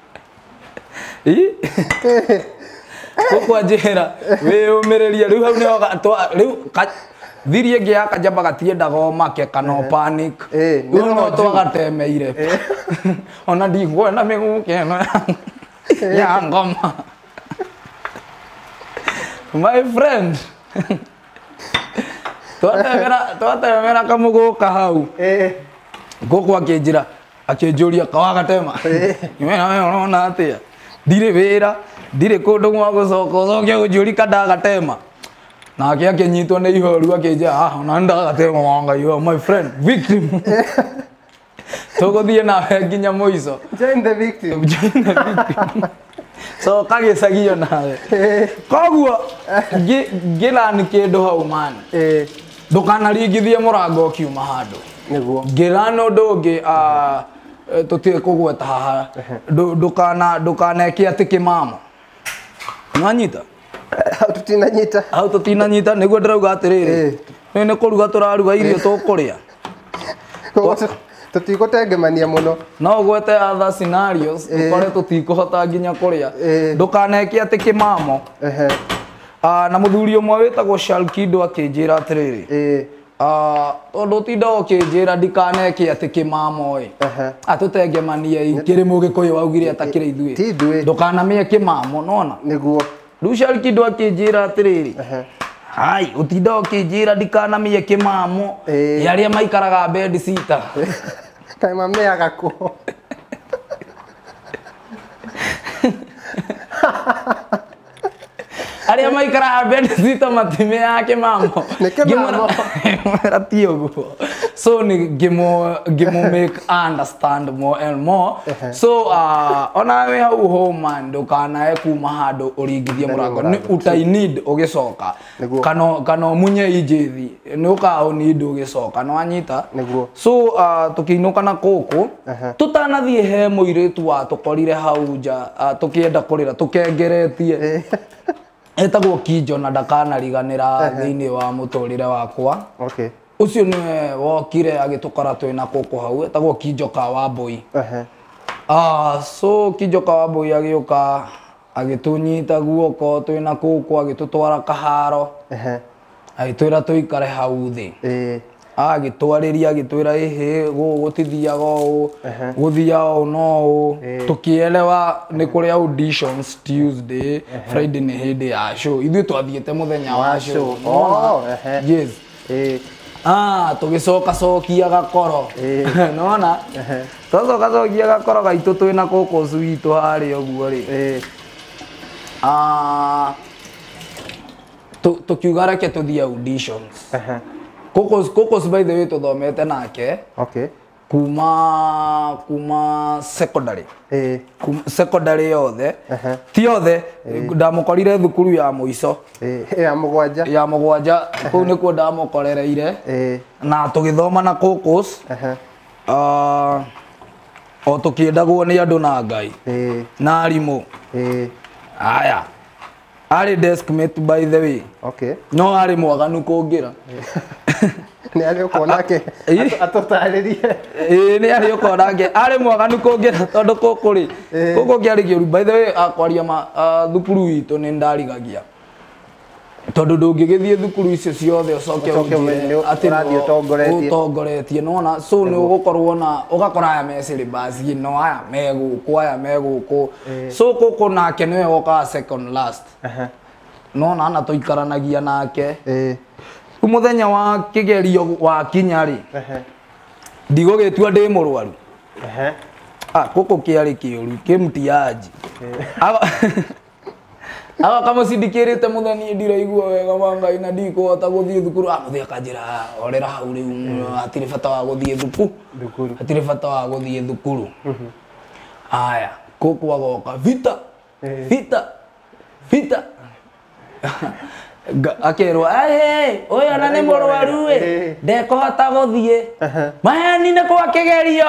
gũkwanjĩra wĩyũmĩrĩrie rĩu hau nĩho thirie ngi ya kajamba gatiendaga omake kana panic rĩu no twagatemeire ona ndigwenda mĩgũke ĩno ya ngoma my friend twatemera kamũgũka hau ngũkũ akĩnjũria kawagatema mena we ũrona atĩa ndirĩ wĩra ndirĩ kũndũ gwa gũcoka ũcoke ũnjũri kandagatema nake akinyitwo nĩ ihoru akĩnjĩra ona ndagatema wa Ngai my friend victim tũgũthiĩ nawe nginya mũico join the victim so kagĩcagio nawe koguo ngĩrani kĩndũ hau man ndũkanaringithie mũrango ũkiuma handũ nĩguo ngĩrana ũndũ ũngĩ tũtirĩ kũgweta haha ndũkaneke atĩ kĩmamo nĩwanyita hau tutinanyita niguo ndirauga atiriri ni kuruga turaruga irio tukuria tutigũtengemania muno no gwete other scenarios ukore tutikuhota nginya kuria ndukaneke ati kimamo na muthuri umwe witagwo Shalkido akinjira atiriri tondu tinda ukinjira ndikaneke ati kimamo atutengemanie ikiri mugikuyu waugire atakire ithuĩ ndukanamie kimamo nona niguo riu Shalkido akinjira atiriri hai utinda ukinjira ndikanamie kimamo yaria maikaraga bed sitter kai mameaga ku aria maikara bedsitter matime yake mamo ratio go so ni gimo make understand more and more so ona we hau home ndukana ekuma handu uringithie murango ni utai need ugicoka kano munye ijethi ni ukao need ugicoka no anyita so tukiinuka na kuku tutanathie he muiritu wa tukorire hau nja tukienda kurira tukengeretie etagwo Kijo na ndakanariganira thiini wa muturire wakwa okay ucio niwe wokire agitukora twina kuku hau etagwo Kijo ka Wambui so Kijo ka Wambui agiuka agitunyita guoko twina kuku agitutwara kaharo agitwira tuikare hau thi agitwariria agitwira ehe gutithiaga uu guthia uu no tukielewa ni kuri auditions Tuesday Friday ni hindi ya show ithu twathiete muthenya wa show yes tugicoka cokia gakoro nona tucoka cokia gakoro gaitu twina kuku sweet hari uguo ri tukiuga reke tuthie auditions Kokos by the way tuthomete nake okay kuma secondary secondary yothe ti yothe ndamukorire thukuru ya muico ya mugwanja kuu nikuo ndamukorereire na tugithoma na Kokos o tukiendagwo ni andu na Ngai na arimu aya ari deskmate by the way okay no ari mwaganu kungira ni ari ukona ke atotaririe ni ari ukona ke ari mwaganu kungira tondu kukuri kuko kiari kiuru by the way akwaria ma thukuru itu ni ndarigagia tondu ndungigithie thukuru icio ciothe ucoke ati utongoretie nona so ni ugukorwo na ugakora aya me syllabus no aya meguku so kuko nake niwe woka second last nona na tuikaranagia nake muthenya wa kigerio wa kinyari ndigugitua ndi murwaru kuko kiari kiuru kimtiaji awa kama sindikirite mutheni ndiraigua wega Wangai na ndikuhota guthie thukuru muthia akanjira orera hau riu atiri bata wa guthie thukuru atiri bata wa guthie thukuru aya kuku agoka vita akerwo uyu ona ni murwaru we ndekuhota guthie maheni ni kwa kigerio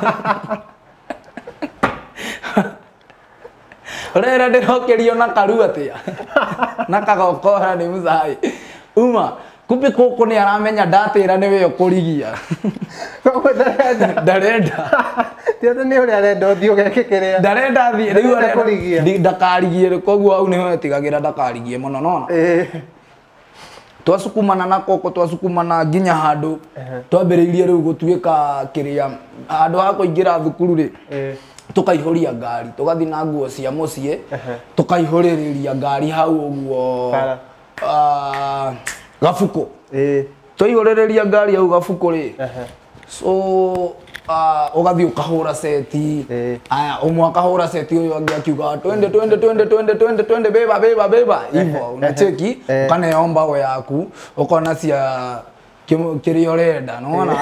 Rera ndirokerio na karu atia na kagokora ni muzai uma kumbe kuku ni aramenya ndatira niwe ukurigia ndarenda tiata ni uri arenda uthio gekekerea ndarenda thie riu arenda ndakarigie koguo au niho etigagira ndakarigie muno nona twasukumana na koko twasukumana nginya handu twambiriirie riu gutuika kiria handu ha kuingira thukuru ri tukaihoria ngari tugathi na nguo cia mucie tukaihoririria ngari hau uguo gafuko tuihoririria ngari hau gafuko ri so ugathi ukahura seti aya umwe akahura seti uyu angi akiuga twende beba hivyo unacheki ukaneomba we yaku ukona cia kirio renda unaona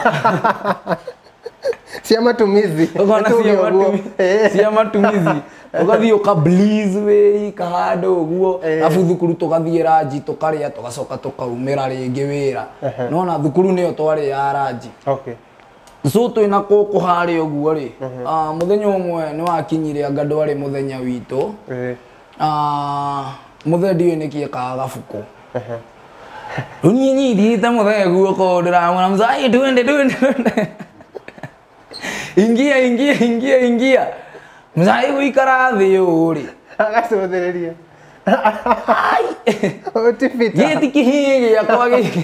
cia matumizi cia matumizi ugathi ukableeze we kahando uguo afu thukuru tugathie ranji tukaria tugacoka tukaumira ringi wira nona thukuru niyo twari ya ranji okay so twina kuku hari uguo ri muthenya umwe ni wakinyire anga ndwari muthenya witu muthenya ni kieka gafuko runyi thiite muthenya guoko ndiramona mzai twende ingia mzai guikara thi uri agacothereria utifita giti kihingi yakwa giki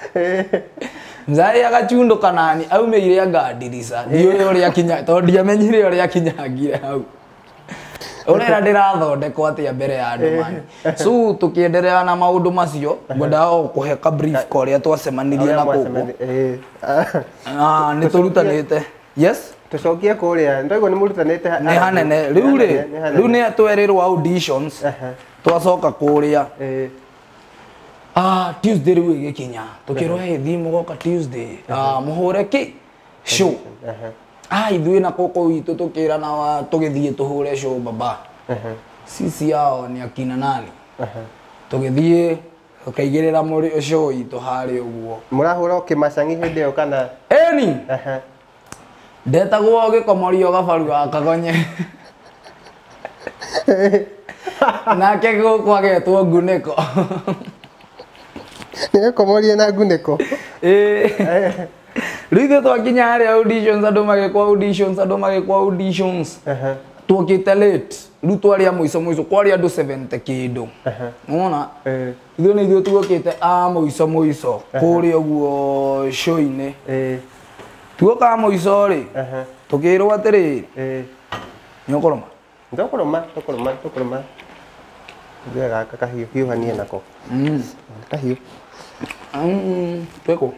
mzai agachunduka nani aumeire anga ndirisa ndiyo uri akinya tondu ndiamenyire uri akinyangire hau urera ndirathondekwo atia mbere ya andu mani so tukiendelea na maundu macio ngwenda kuhe ka brief koria twacemanirie na kuku ni turutanite yes twacoka kuria Tuesday riu igikinya tukirwo he thimu goka Tuesday muhure ki show ithui na koko itu tukirana tugithie tuhure show baba sisi yao ni akina nani tugithie tukaigirira muri show itu hari uguo murahura kimacangi hindi yo kana eni ndetagwo gikomorio gabaru akagonye nake gwagetwo nguniko komorie na nguniko riu twakinya haria auditions andu magikwa auditions twokite late riu twaria muico kwari andu 70 kindu unaona ithuĩ nĩ ithuĩ tuokite muico kuria uguo show-ini tuoka muico ri tukirwo atiri nyokoroma ndio gaka kahiũ hiũhanie nako kahiũ tweko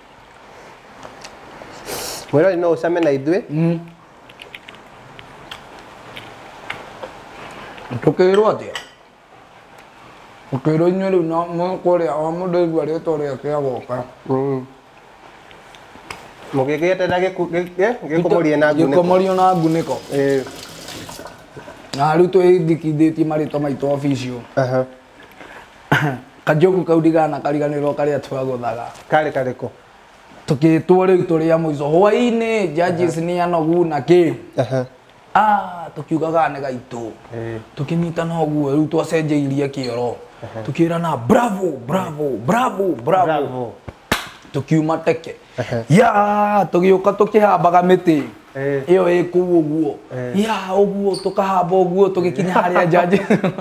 mwĩrori no ũcame na ithuĩ tukirwo atia ukirwo inyuĩ rĩu no kũrĩa o mũndũ aigua rĩtwa rĩake agoka mũgĩgĩte na gĩkomorie na ngunĩko gĩkomorio na ngunĩko na rĩu twĩthikithĩtie marĩtwa maitũ official kajoku kau ndigana kariganĩrwo karĩa twagũthaga karĩ karĩkũ tukĩtwo rĩu tũrĩ a mũico hwaĩ-inĩ judges nĩ anogu na kĩ tukiugaga nĩ gaitũ tukĩnyitana ũguo rĩu twacenjeirie kĩoro tukĩrana bravo tukiuma teke tũgĩũka tũkĩhambaga mĩtĩ iyo ĩkũu ũguo ũguo tũkahamba ũguo tũgĩkinya harĩa judges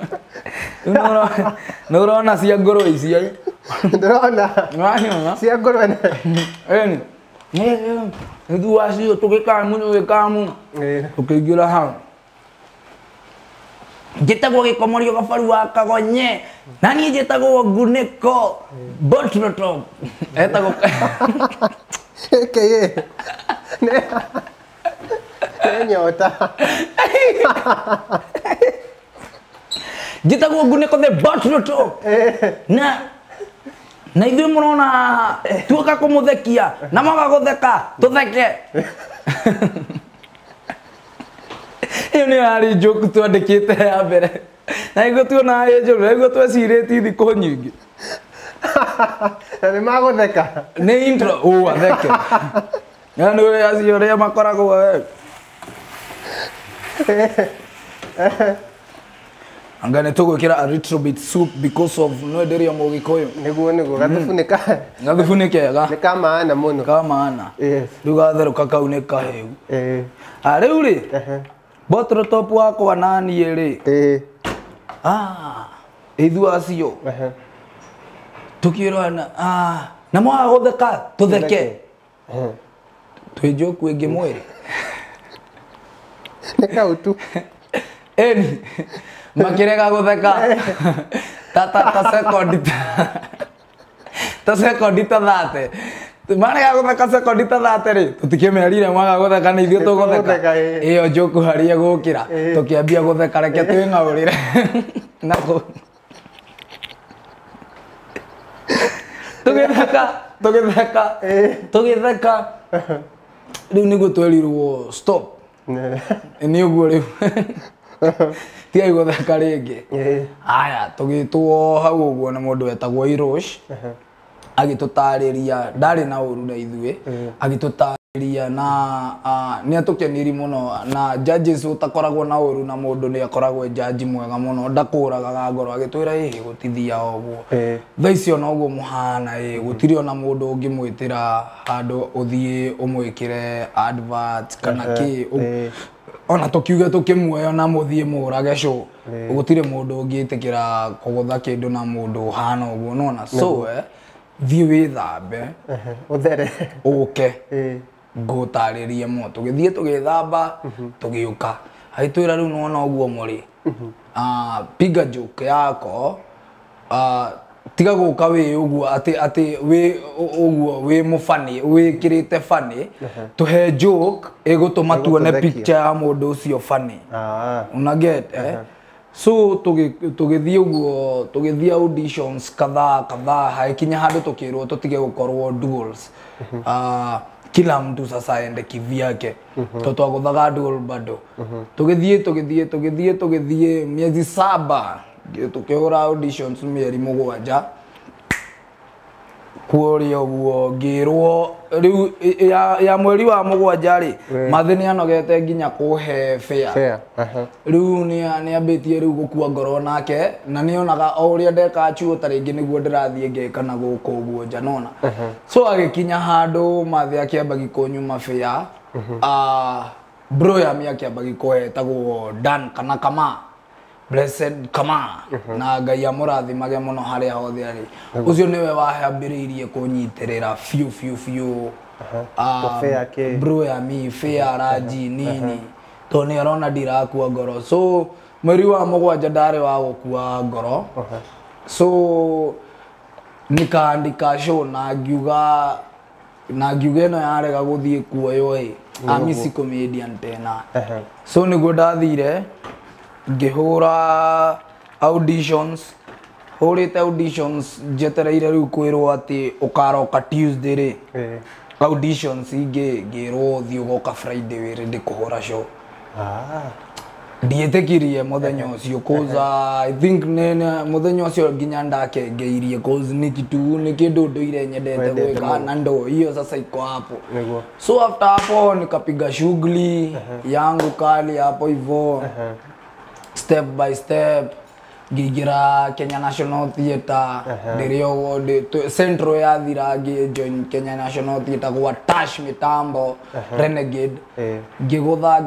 nĩ ũrona cia ngũrwe icio ndĩrona cia ngũrwe eni ithuĩ wacio tũgĩkamu tũkĩingĩra hau njĩtagwo gĩkomorio gabaru wa kagonye na niĩ njĩtagwo ngunĩko botroto etagwo nyota njĩtagwo ngunĩko the botroto na ithuĩ mũrona tuoka kũmũthekia na mwaga gũtheka tũtheke iyo nĩ yarĩ joke twandĩkĩte ya mbere na igũo tuona joke na igũo twecirĩtie thikũ nyingĩ nĩ magũtheka nĩ intro atheke na nĩ acio ũrĩa makoragwo anga nĩ tũgwĩkĩra a little bit soup because of no enderia mũgĩkũyũ nĩguo gathufunĩka gathufunĩkega nĩ kamaana mũno kamaana rĩu gatherũka kau nĩ kahĩu rĩu rĩ bottle top wakwa na niĩ rĩ ithuĩ acio tukĩrwo na mwaga gũtheka tũtheke twĩ joke ĩngĩ mwĩrĩ nĩ kau tu eni makĩrega gũtheka ta sekondi ta 30 marega gũtheka sekondi ta 30 rĩ tũtikĩmerire mwaga gũtheka nĩ ithuĩ tũgũtheka ĩyo joke harĩa gũkĩra tũkĩambia gũtheka reke twĩng'aũrĩre tũgĩtheka rĩu nĩguo twerirwo stop nĩ ũguo rĩu tigai gũtheka rĩngĩ haya tũgĩtwo hau ũguo na mũndũ wetagwo Irosh agĩtũtarĩria ndarĩ na ũru na ithuĩ agĩtũtarĩria na nĩ atũkenirie mũno na judges ũtakoragwo na ũru na mũndũ nĩ akoragwo judge mwega mũno ndakũragaga ngoro agĩtwĩra gũtithia ũguo thaa icio no ũguo mũhana gũtirĩ ona mũndũ ũngĩmwĩtĩra handũ ũthiĩ ũmwĩkĩre advert kana kĩ ona tukiuga tukimuoya na muthie murage show gutire mundu ungiitikira kugutha kindu na mundu uhana uguo nona so thie withambe uthere uke ngutaririe mo tugithie tugithamba tugiuka haitwira riu nona uguo muri piga joke yako tiga guka wi uguo ati wi uguo wi mufani wikirite fani tuhe joke igutuma tuone picture ya mundu ucio fani una get So tugithie uguo tugithie auditions kadhaa haikinya handu tukirwo tutige gukorwo duels kila mtu sasa aende kivyake to twaguthaga duel bado tugithie miezi 7 tukihura auditions mieri 7 kuoria uguo ngirwo riu ya mweri wa 7 ri mathini anogete nginya kuhe fair riu ni ambitie riu gukua ngoro nake na nionaga uria ndeka chuo taringi niguo ndirathie ngeka guku uguo njanona so agikinya handu mathi akiambagi kunyuma fair bro ya mi akiambagi kuhe tagwo Dan kana Kama Blessed Kama na Ngai amurathimage muno haria hothe ari ucio niwe waheambiriirie kunyitirira fiu bro ya mi fair raji nini to ni arona ndirakua ngoro so mweri wa 7 ndari wa gukua ngoro so nikaandika show na ngiuga ino yarega guthie kuoyo amisi comedian tena so niguo ndathire ngihura auditions hurite auditions jetereire riu kwirwo ati ukaroka Tuesday ri auditions ngirwo thio goka Friday wiri ndikuhura show ndietikirie muthenya ucio kuza I think nene muthenya ucio nginya ndakengeirie cause ni kindu nduire nyendete gwika na ndo hiyo sasa iko hapo so after hapo nikapiga shughuli yangu kali hapo hivyo step by step gigira Kenya National Theatre ndirio centro ya thiragi join Kenya National Theatre kwa Tash Mitambo Renegade ngigutha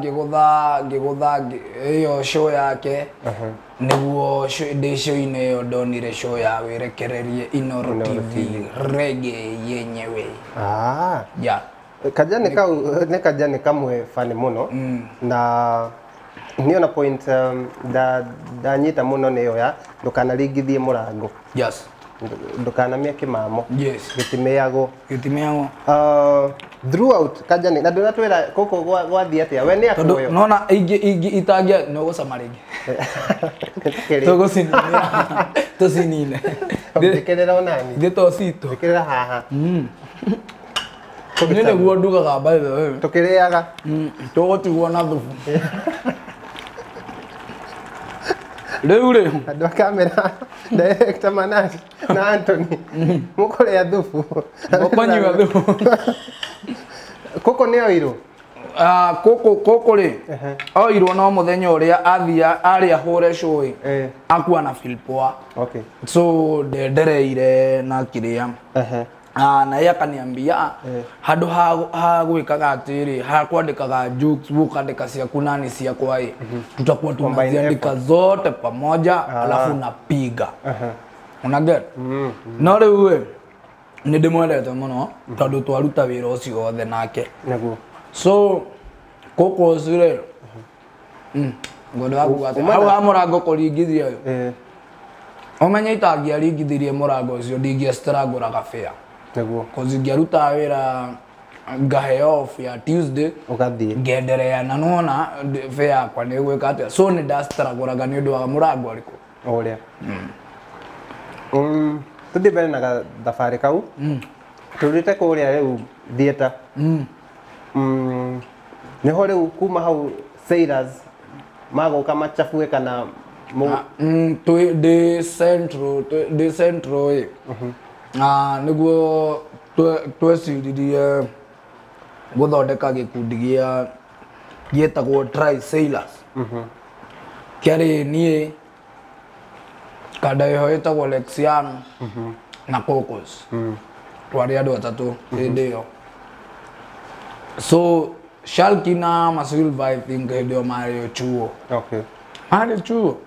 iyo show yake niguo show ine ndonire show ya wirekererie Inoro TV reggae yenyewe ya kajani kamwe fani muno na niona point da nyita muno neyo ya ndukanaringithie murango yes ndukanamia kimamo yes gitimeago throughout kajani na ndunatwira koko gwathia atia we ni akuoyo nona itangia no gusamaringi tusinine ndikerera onani ndito sito ndikerera haha nene guo ndugaga by the way tukiriaga tugotigwo na thubu Leure andå a kamera director Manati na Anthony mukorea thubu mukanyua thubu koko nä oirwo koko ri oirwo no muthenya uria athia ari ahure show akua na Philpoa okay so ndendereire na kiria na yeye akaniambia handu ha gwikaga atiri ha kwandikaga jokes ukandika ciaku nani ciakwa tutakuwa tunaziandika zote pamoja alafu napiga unaget no riu ni ndimwendete muno tondu twaruta wira ucio wothe nake naguo so koko cire ngodo agugate hau amurango kuringithia omenye itangiaringithirie murango ucio ndingiastraguraga fair naguo kozi ngiaruta wira ngahe off ya Tuesday ugathie ngenderea na nona fair kwa ni gwika atia so ni ndastraguraga ni undu wa murango ariku uria tuthi mbere na thabarĩ kau turite kuria riu theater niho riu kuma hau sailors magoka machafue kana de centro niguo tweciririe guthondeka gikundi gietagwo Tri Sailors kiari nie kada etagwo Lexiano na Cocos twari andu atatu hindi yo so Shalky na Masilva I think ndio Mario chuo okay Mario chuo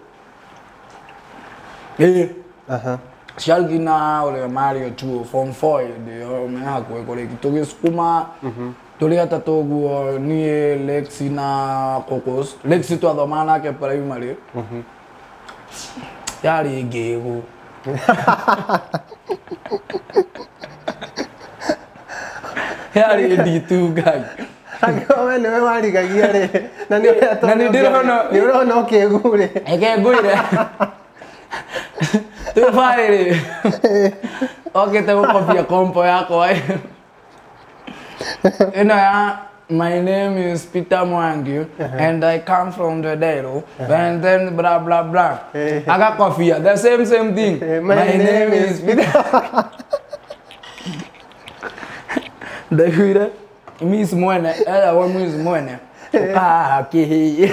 Shalky na ole Mario chuo form 4 ndio mehakwe kule tugisukuma tuli atatu guo nie Lexi na Cocos Lexi twathomana ke primary yari ngegu yari D2 guy Wewe niwe warigagia ri. Na ni ndirona ukigure. Ekegwire. Tu fare. Okay, te gukobia kompo yako ai. My name is Peter Mwangi and I come from the Dero and then blah blah blah. I got coffee, the same thing. My name is Peter. The Huda Miss Moine, one Miss Moine. Ah, okay.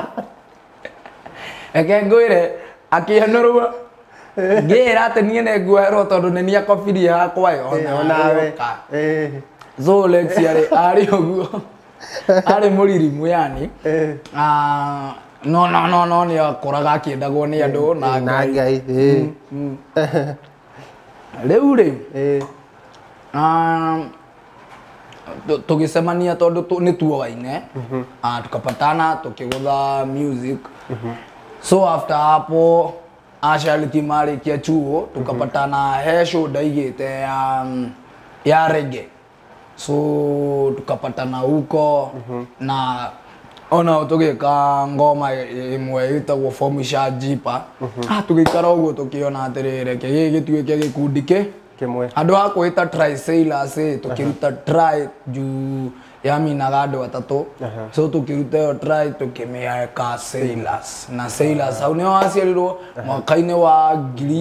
I can't go there. I can't know. Get at the near Guero to the near coffee. I quite on. So let's hear ari muri muyani no ni akoraga kiendagwo ni andu na ngai riu ri tugisemania tondu ni tuogaine tukapatana tukigutha music so after hapo Ashaliti marikia chuo tukapatana he show ndaigite ya reggae. So tukapatana huko na ona tugika ngoma imwe itagwo Formisha Jipa. Tugikara uguo tukiona atirire ke gituike gikundi kimwe andu akwita try sailors tukiruta try ju yaminaga andu atatu so tukiruta try tukimiaka sailors na sailors au nio aciarirwo mwaka-ini wa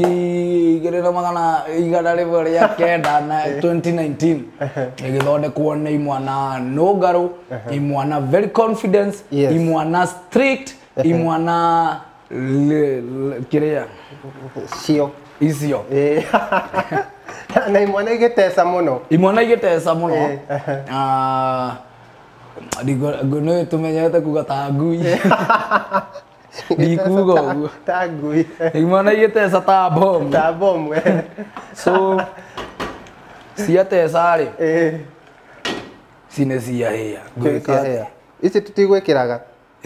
2000 ya kenda na 2019 igithondekwo ni imwana no ngaru imwana very confidence imwana strict imwana kiria sio isio na imwana igitesa muno digo tumenyete kugata ngui dikugo tagui imwana igitesa ta bomb so siate sare sine cia hia ici tutigwikiraga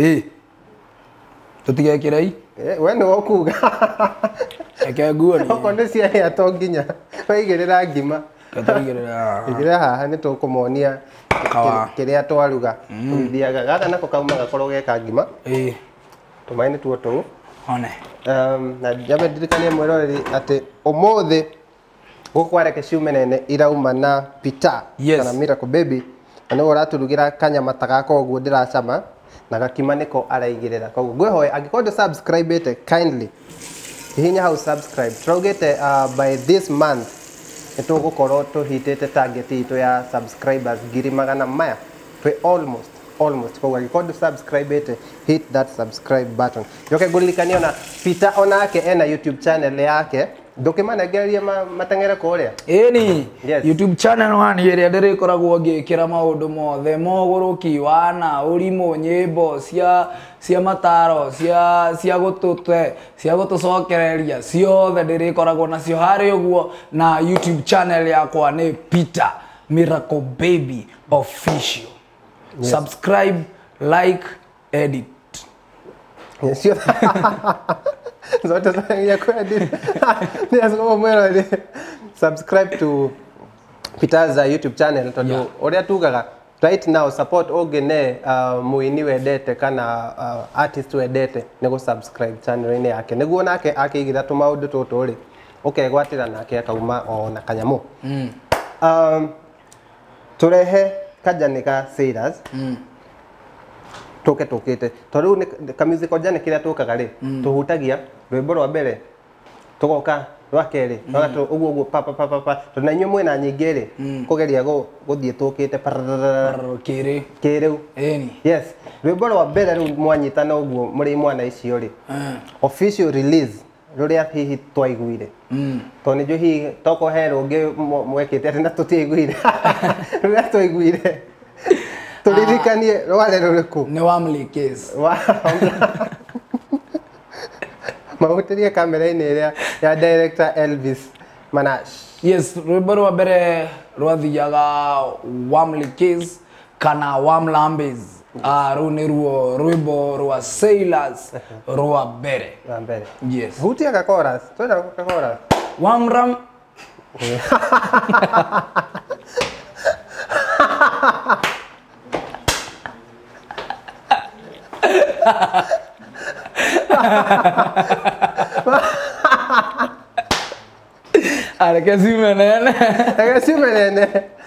tutigekirai we ni wokuga eke nguo ni okonde cia hia to nginya waigirira ngima igirira haha ni tukumonia kiria twaruga tuthiaga gaka nako kauma gakorwo geka ngima tumaini tuo tu one na jabe ndirikanie mweroreri ati umuthi gukwareke ciumenene irauma na Peter kana Miracle Baby na uraturugira kanyama tagako uguo ndiracama na gakima niko araigirira koguo ngwihoe angikorwo subscribe ite kindly hihinya hau subscribe turaugite by this month nitugukorwo tuhitite target itu ya subscribers 100,000 maya twe almost koguo angikorwo subscribe ite hit that subscribe button yoke gulikanio na Peter onake ena YouTube channel yake ndukimanegeria matengere kuria ni YouTube channel wani iria ndirikoragwo ngikira maundu mothe moguruki wana urimo nyimbo cia mataro cia gutucokereria ciothe ndirikoragwo nacio hari uguo na YouTube channel yakwa ni Peter Miracle Baby Official. Subscribe, like, edit. Zote ya credit. Subscribe to Peter's YouTube channel tondu oria tugaga right now support ogene muini wendete kana artist wendete nego subscribe channel ine yake niguo nake akigira tu maundu tutu ri ukegwatira nake akauma ona kanyamu turehe kajanika sailors tukite tondu ni ka musical jane kiria tukaga ri tuhutagia rwimbo rwa mbere tugoka rwa keri rwagato uguo pa tondu inyu mwena nyingi ri kugeria guthie tukite kiri yes rwimbo rwa mbere ru mwanyitana uguo muri mwana icio ri official release ruria hihi twaiguire tondu njo hihi toko hero ungi mwekite ati na tutiiguire ruria twaiguire turirikanie rware ruriku ni Wamley case mahutirie kamera-ini iria ya director Elvis Manash. Yes, rwimbo rwa mbere rwathiaga Wamley case kana Wamlambes ru ni ruo rwimbo rwa sailors rwa mbere yes hutia ka chorus twenda ka chorus Wamram Areke simenene. Areke simenene.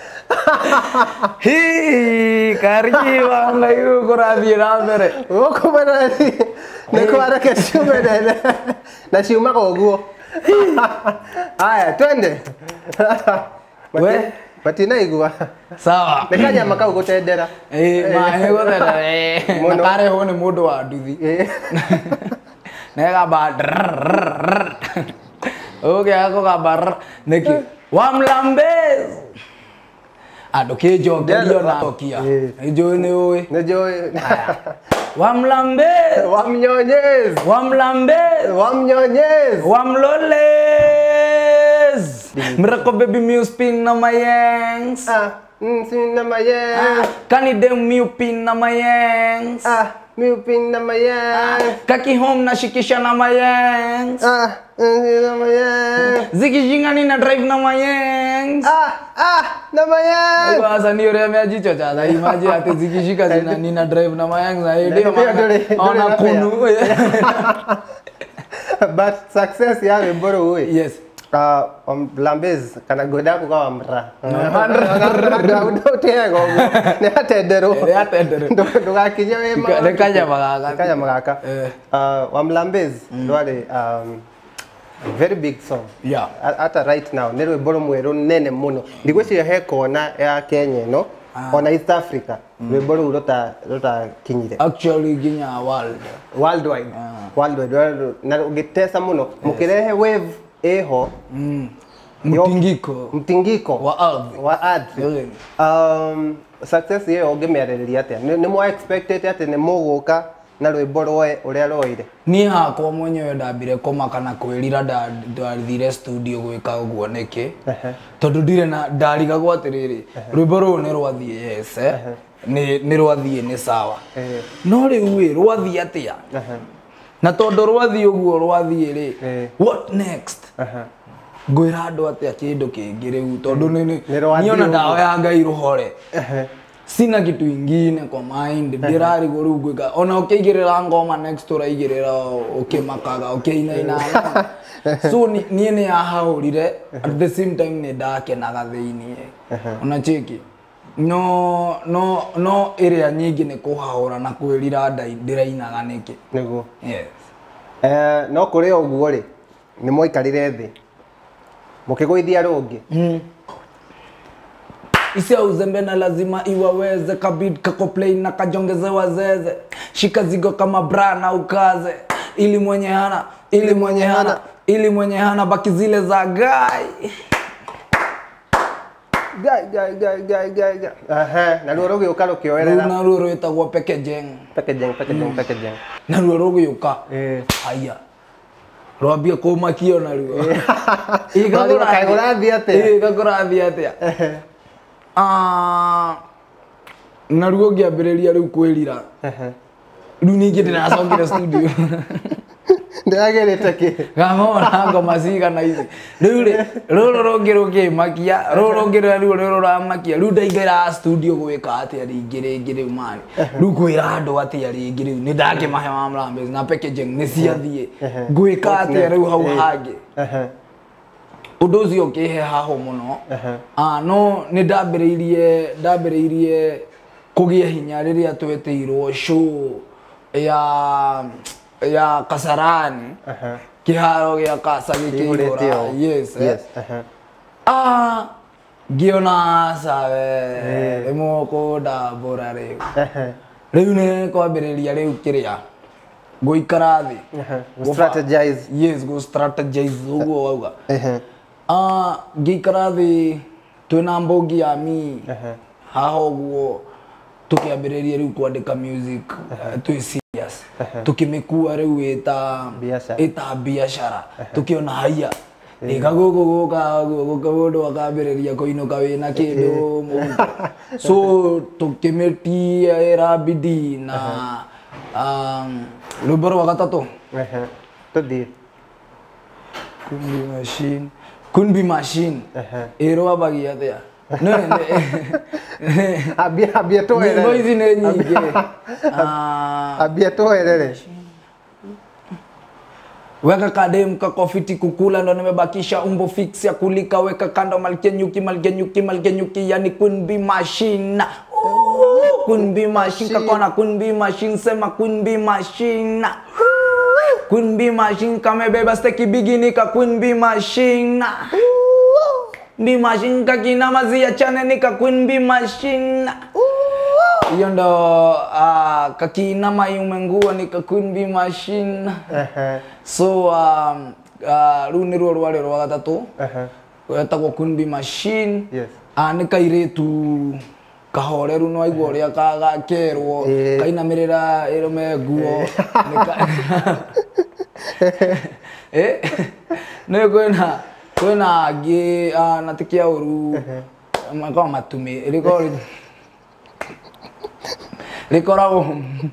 Hi, kari wala yu kurathi rambere. Gũkũ marari nĩkuo areke simenene. Na ciumaga ũguo. Aya, twende. We Matinaigua. sawa. Nĩ kanyama kau gũtendera. Maĩ gũtendera. Nakarehwo nĩ mũndũ wa nduthi. Negamba gũkamba nĩkĩ Wamlambez. Andũ kĩnjongerio na tokia. Nĩnjũĩ nĩũĩ. Nĩnjũĩ. Wamlambez. Wamnyonyez. Wamlambez. Wamnyonyez. Wamlolez. Miracle baby meal spin na my yangs. Spin na my yangs. Kani dem meal pin na my yangs. Meal pin na my yangs. Kaki home na shikisha na my yangs. Na my yangs. Zikijingani na drive na my yangs. Na my yangs. Sasa ni ore ameajicho cha imagine ate zikishika zina nina drive na my yangs na ide ona kunu. But success ya Rwĩmbũrũ we. Yes. Wamlambez kana goda ku kwa mra. Ndotego. Nĩ atenderwo. Nĩ atenderwo. Ndugakinye we ma. Nĩ kanyama gaka. Kanyama gaka. Wamlambez ndwari very big song. Yeah. Ata right now nĩ rwĩmbũ rũmwe rũnene mũno. Ndigwĩciria he kona ya Kenya ĩno ona East Africa. Rwĩmbũ rũu rũtakinyire. Actually ginya worldwide. Worldwide na ũgĩteca mũno. Mũkĩrehe wave eho mtingiko wa ardhi success yeo ũngĩmĩarĩrĩria atĩa nĩ mwa expected atĩ nĩ mũgũka na rwĩmbo ũrĩa roire niĩ hakwa mwenyewe ndambire kũmaka na kwĩrira ndathire studio gwĩka ũguo nĩkĩ tondũ ndirĩ na ndarigagwo atĩrĩrĩ rwĩmbo rũrũ nĩ rwathiĩ yes nĩ rwathiĩ nĩ sawa no rĩu rwathiĩ atĩa na tondũ rwathiĩ ũguo rwathiĩ rĩ what next ngwĩra andũ atĩa kĩndũ kĩngĩ rĩu tondũ niĩ ona ndawa ya Ngai rũhore sina kitu ingine kwa mind ndirarigwo rĩu gwĩka ona ũkĩigĩrĩra ngoma next ũraigĩrĩra ũkĩmakaga ũkĩinaina so niĩ nĩ yahahũrire at the same time nĩ ndakenaga thĩinĩ ona cheki no ĩrĩa nyingĩ nĩ kũhahũra na kwĩrira ndĩrainaga nĩkĩ nĩguo yes no kũrĩ ũguo rĩ nĩ mwoikarire thĩ mukigwithia rungi isia uzembe na lazima iwaweze kabid kakoplain na kajongeze wazeze shika zigo kama bra na ukaze ili mwenye hana baki zile za gai na ruo rũgĩũka rũkĩoerera na ruo rwĩtagwo packaging na ruo rũgĩũka haya rwambia kũmakio na ruo igakũrathi atĩa na ruo ngĩambĩrĩria rĩu kwĩrira rĩu ningĩ ndĩracokire studio ndĩragerete kĩ ngamona ngoma cigana ici rĩu rĩ rũrũ rũngĩ rũkĩmakia rũrũ rũngĩ rĩu rũramakia rĩu ndaingĩra studio gwĩka atĩa rĩngĩ rĩu mani rĩu kwĩra andũ atĩa rĩngĩ rĩu nĩ ndakĩmahe Wamlambez na packaging nĩ ciathiĩ gwĩka atĩa rĩu hau hangĩ ũndũ ũcio ũkĩhe haho mũno no nĩ ndambĩrĩirie kũgĩa hinya rĩrĩa twetĩirwo show ya Kasarani kiharo gĩa Kasa gĩkĩihũra yes ngĩona sawe rĩmwe ndambũra rĩu nĩ kwambĩrĩria rĩu kĩrĩa ngũikara thĩ strategize ũguo wauga ngĩikara thĩ twĩna mbũngi ya mi haha ũguo tukiambĩrĩria rĩu kwandĩka music twĩ serious tukimĩkua rĩu ĩta biashara tukiona haya ĩka gũka mũndũ akambĩrĩria kũinũka wĩna kĩndũ so tukĩmĩtia ĩrabidi na rwĩmbo rwa gatatũ tũthiĩ Couldn't be machine ĩrwambagia atĩa Ambia tuelele. Nyimbo hizi ni nyingi. Ambia tuelele. Weka kadem kakofiti kukula ndo nimebakisha umbo fix ya kulika weka kando malkia nyuki yani Queen Bee Machine. Queen Bee Machine kakona Queen Bee Machine sema Queen Bee Machine. Queen Bee Machine kamebeba steki bigini ka Queen Bee Machine. Bee Machine kakina mazia chane nika Queen Bee Machine. Iyo ndo kakina mayumengua nika Queen Bee Machine. So runi ruo rwari rwa gatatu. Gwetagwo Queen Bee Machine. Yes. Nika iretu kahoreru no aigua ria gakerwo kainamirira irume nguo ne kwena ngi natikia uru makao matumi rikoragwo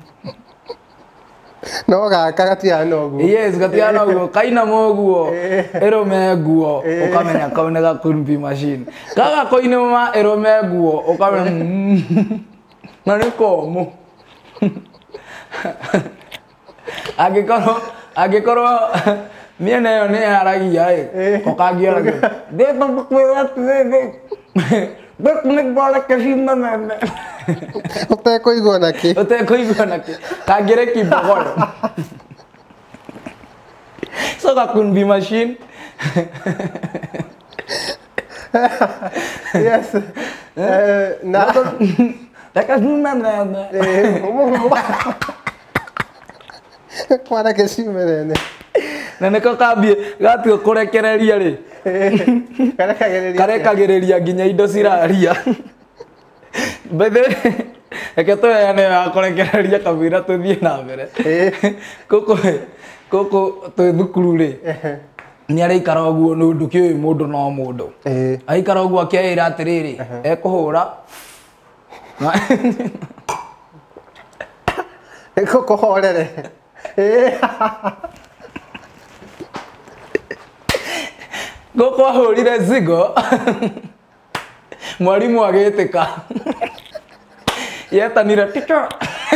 no gatiano guo. Yes, gatiano guo kaina moguo irume nguo ukamenya kaune ga Queen Bee Machine kaga koinema irume nguo ukamenya na nikomo agikoro miene yo ne aragia okagia de Beknik bole kesimba meme. Utekuigua naki. Kagire kibogoro. So ka Queen Bee Machine. Yes. Na Taka meme. Kwana kesimene. Nene ko kabie gatu kurekereria ri. Karekagereria nginya indo ciraria. Bethe eketo ene akorekereria kabira tuthie na mbere. Koko tu thukuru ri. Ni ari ikara oguo nundu kioi mundu no mundu. Aikara oguo akeira atiriri ekuhura. Koko horere. Goko ahurire zigo mwarimu agetika yetanira teacher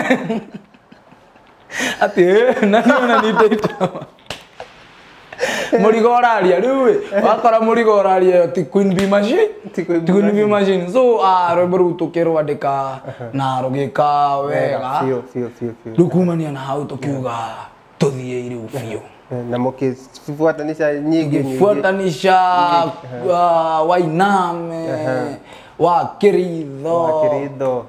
ati nani niteita murigo oraria riu wakora murigo oraria ti Queen Bee Machine Queen Bee Machine so roberu tukero andika na rogika wega dukumania na hau tukiuga tuthie iriu biu na mukifuatanisha nyingi fuatanisha Wainame wa Kiritho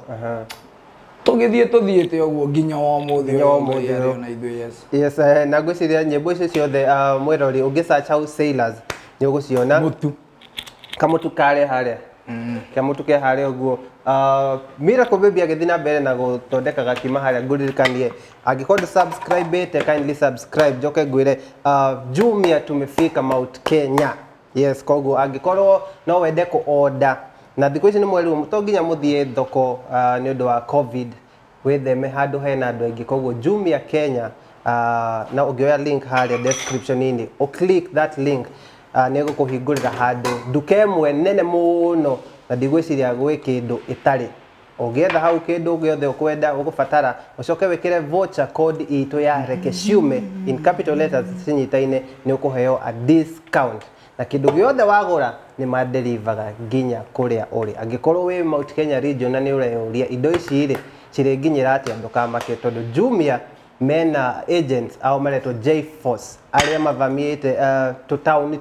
tugithiete oguo nginya wa muthi na ithuĩ yes na ngwiciria nyĩmbo icio ciothe mwirori ungisearch how sailors ni uguciona mutu kamutu kare haria kamutu ke haria uguo Miracle Baby agithii na mbere na guthondeka gakima haria nguririkanie angikorwo subscribe te kindly subscribe joke ngwire Jumia tumefika Mount Kenya yes koguo angikorwo no wende ku order na thikũ ici ni mweri to nginya muthie thoko ni undu wa covid witheme handu hena andu aingi koguo Jumia Kenya na ungioya link haria description ini o click that link ni gukuhingurira handu nduka imwe nene muno na ndigwiciria gwi kindu itari ugietha hau kindu giothe ukwenda ugubatara ucoke wikire voucher code itu ya Rekeshume in capital letters cinyitaine ni ukuheo a discount na kindu giothe wagura ni madelivaga nginya kuria uri angikorwo wi Mount Kenya region na ni ureuria indo ici ri ciri nginyira ati andu kamake tondu Jumia mena agents au maretwo J-Force aria mavamiite town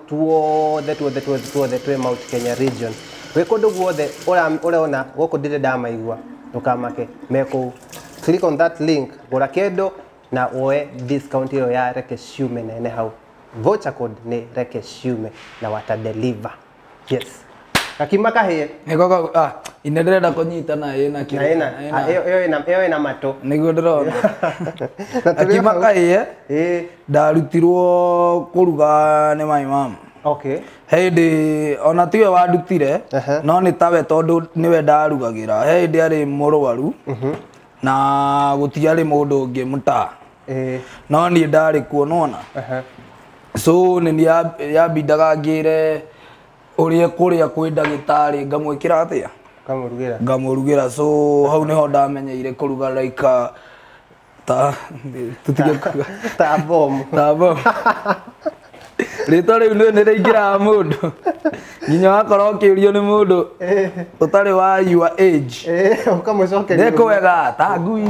tuothe twi Mount Kenya region we kundu guothe uraona guku ndire ndamaigua ndukamake meko click on that link gura kendo na oe discount iyo ya Rekeshume nene hau voucher code ni Rekeshume na wata deliver yes kakima kahie nigoko inenderenda kunyitana ina kile iyo ina mato niguo ndirona akima kahie ndarutirwo kuruga ni my mom okay hindi ona tiwe wandutire no ni tawe tondu niwe ndarugagira hindi ari murwaru na gutiari mundu ungi muta no ni ndari kuonona so ni yabindaga ngire urie kuria kwĩ ndagĩtarĩ ngamwĩkĩra atĩa ngamũrugĩra so hau nĩho ndamenyeire kũruga like ta bomu rĩtwa rĩu nĩ rĩingĩraga mũndũ nginya wakorwo ũkĩũrio nĩ mũndũ ũtarĩ wa your age nĩkũwega ta ngui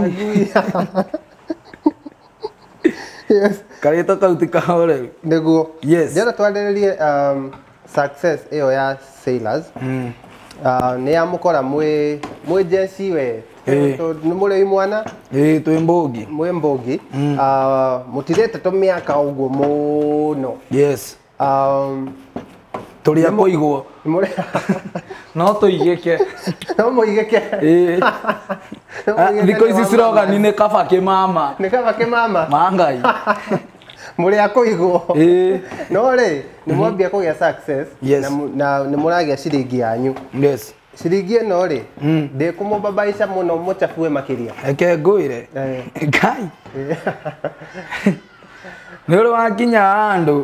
karĩtwa kau ti kahoreru nĩguo yes ndĩrenda twarĩrĩrie success ĩyo ya Sailors nĩ yamũkora mwĩ Jesse we nĩ mũrĩ mwana twĩ mbũngi mwĩ mbũngi mũtirĩte tũmĩaka ũguo mũno yes tũrĩ a kũigwo no tũigĩke no mũigĩke thikũ ici slogan nĩ kaba kĩmama mangai mũrĩ a kũigwo no rĩ nĩ mwambia kũgĩa success na nĩ mũragĩa ciringi yanyu yes ciringi ĩno rĩ ndĩkũmũbabaisha mũno mũchafue makĩria eke ngũĩre ngai nĩ ũrĩ wakinya handũ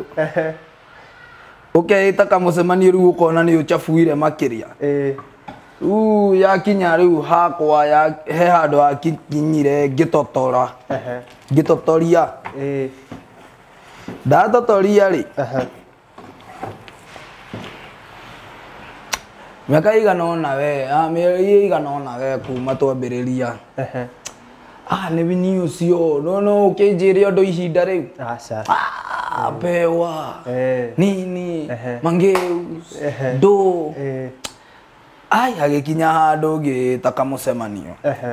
ũkeĩta kamũcemanio rĩu ũkona nĩ ũchafuire makĩria rĩu yakinya rĩu hakwa he handũ hakinyire ngĩtotoria ndatotoria rĩ mĩaka ĩigana ũna we mĩeri ĩigana ũna we kuma twambĩrĩria nĩ ni ũcio no ũkĩnjĩre ũndũ ihinda rĩu pewa nini mangeus do agĩkinya handũ ngĩta kamũcemanio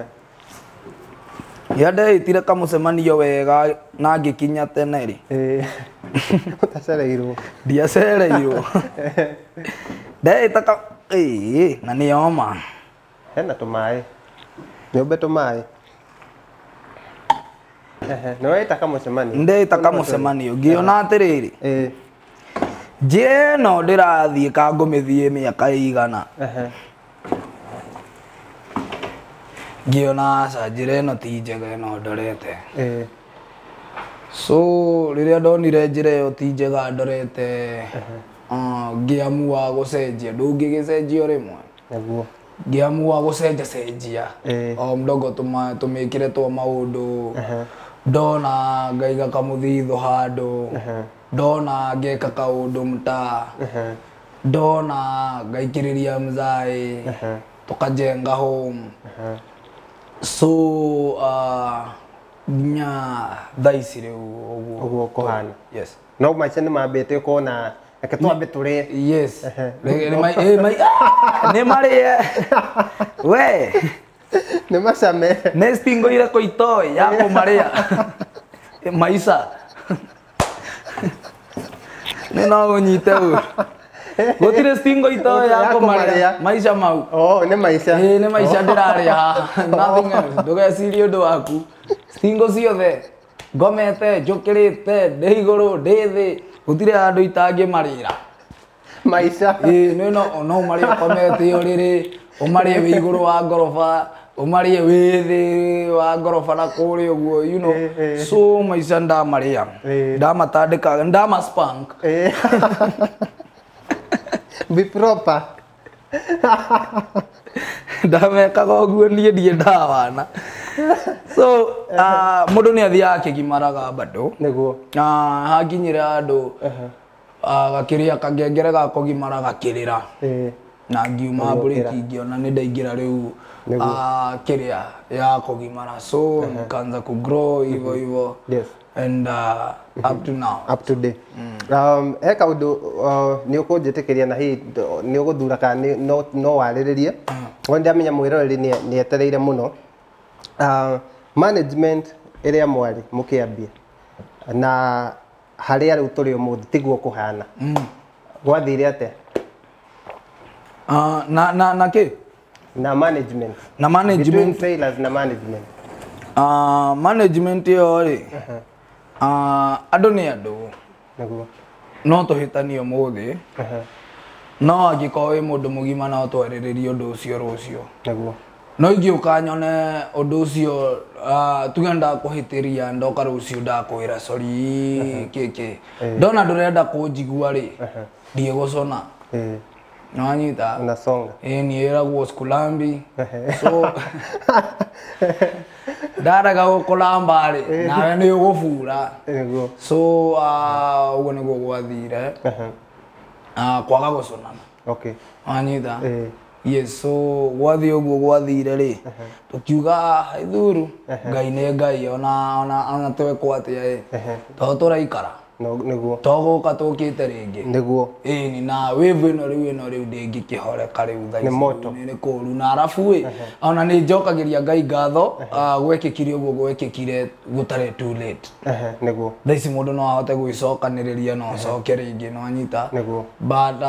ndeĩtire kamũcemanio wega na ngĩkinya tene rĩ ndiacereirwo ndeĩta na nĩoma hena tũmaĩ nyũmbe tũmaĩ nĩweĩta kamũcemanio ndeĩta kamũcemanio ngĩona atĩrĩrĩ njĩra ĩno ndĩrathiĩ ka ngũmĩthiĩ mĩaka ĩigana ngĩona aca njĩra ĩno ti njega ĩno ndorete so rĩrĩa ndonire njĩra ĩyo ti njega ndorete ngĩamua gũcenjia ndũngĩgĩcenjio rĩmwe ngĩamua gũcenjacenjia o mdogo tũmĩkĩre twa maũndũ ndona ngaiga kamũthithũ handũ ndona ngeka kaũndũ mtaa ndona ngaikĩrĩria mzai tũkajenga home so nginya thaa ici rĩu ũguo kũhana yes no maica nĩ mambĩte kuona reke twambe tũrĩe yes nĩ marĩe we nĩ macame nĩ stingo irĩkũ itoĩ ya kũmarĩa maica nĩ no ũnyite ũũ gũtirĩ stingo itoĩ ya kũmarĩa maica mau nĩ maica nĩ maica ndĩrarĩa haha nothing else ndũgecirie ũndũ waku stingo ciothe ngomete njũkĩrĩte ndĩ igũrũ ndĩ thĩ gũtirĩ handũ itangĩmarĩra maica no ũmarĩe ũkomete ũrĩrĩ ũmarĩe wĩ igũrũ wa ngoroba ũmarĩe wĩ thĩ wa ngoroba na kũrĩa ũguo you know so maica ndamarĩa ndamatandĩka ndamaspank be proper ndamekaga ũguo niĩ ndiĩ ndawana so mũndũ nĩ athiaga akĩgimaraga bado nĩguo hakinyire handũ gakĩrĩa kangengere ga kũgimara gakĩrĩra na ngiuma break ngĩona nĩ ndaingĩra rĩu kĩrĩa ya kũgimara so nikaanza kugrow hivyo and up to now up to day he kaũndũ nĩ ũkũnjĩtĩkĩria na hihi nĩ ũgũthura kana no warĩrĩrie no ndamenya mwĩroreri nĩ etereire mũno management ĩrĩa mwarĩ mũkĩambia na harĩa rĩu tũrĩ ũmũthĩ tiguo kũhana gwathire atĩa na kĩ na management between Sailors na management management ĩyo rĩ andũ nĩ andũ no tũhĩtanie ũmũthĩ no angĩkorwo wĩ mũndũ mũgima no twarĩrĩrie ũndũ ũcio rũciũ no ingĩũka nyone ũndũ ũcio tuge ndakũhĩtĩria ndoka rũciũ ndakwĩra sorry kĩkĩ ndona ndũrenda kũnjigua rĩ ndiĩ gũcona Nawanyita. Unasonga. Ni eragwo skulambi. So ndaraga gukulamba ri nawe ni ugufura. So ugo niguo gwathire. Kwaga guconana. Okay. Nawanyita. Yes, so gwathi uguo gwathire ri tukiuga ithuru ngai ne ngai ona twekwo atia to turaikara niguo toguka tukite ringi niguo ni na wave ino riu ndingi kihoreka riu thaici ni kuru na arafu ona ni njokagiria ngai ngatho gwekikire uguo gwekikire gutare too late niguo thaici mundu no ahote gwicokaniriria no coke ringi no anyita niguo but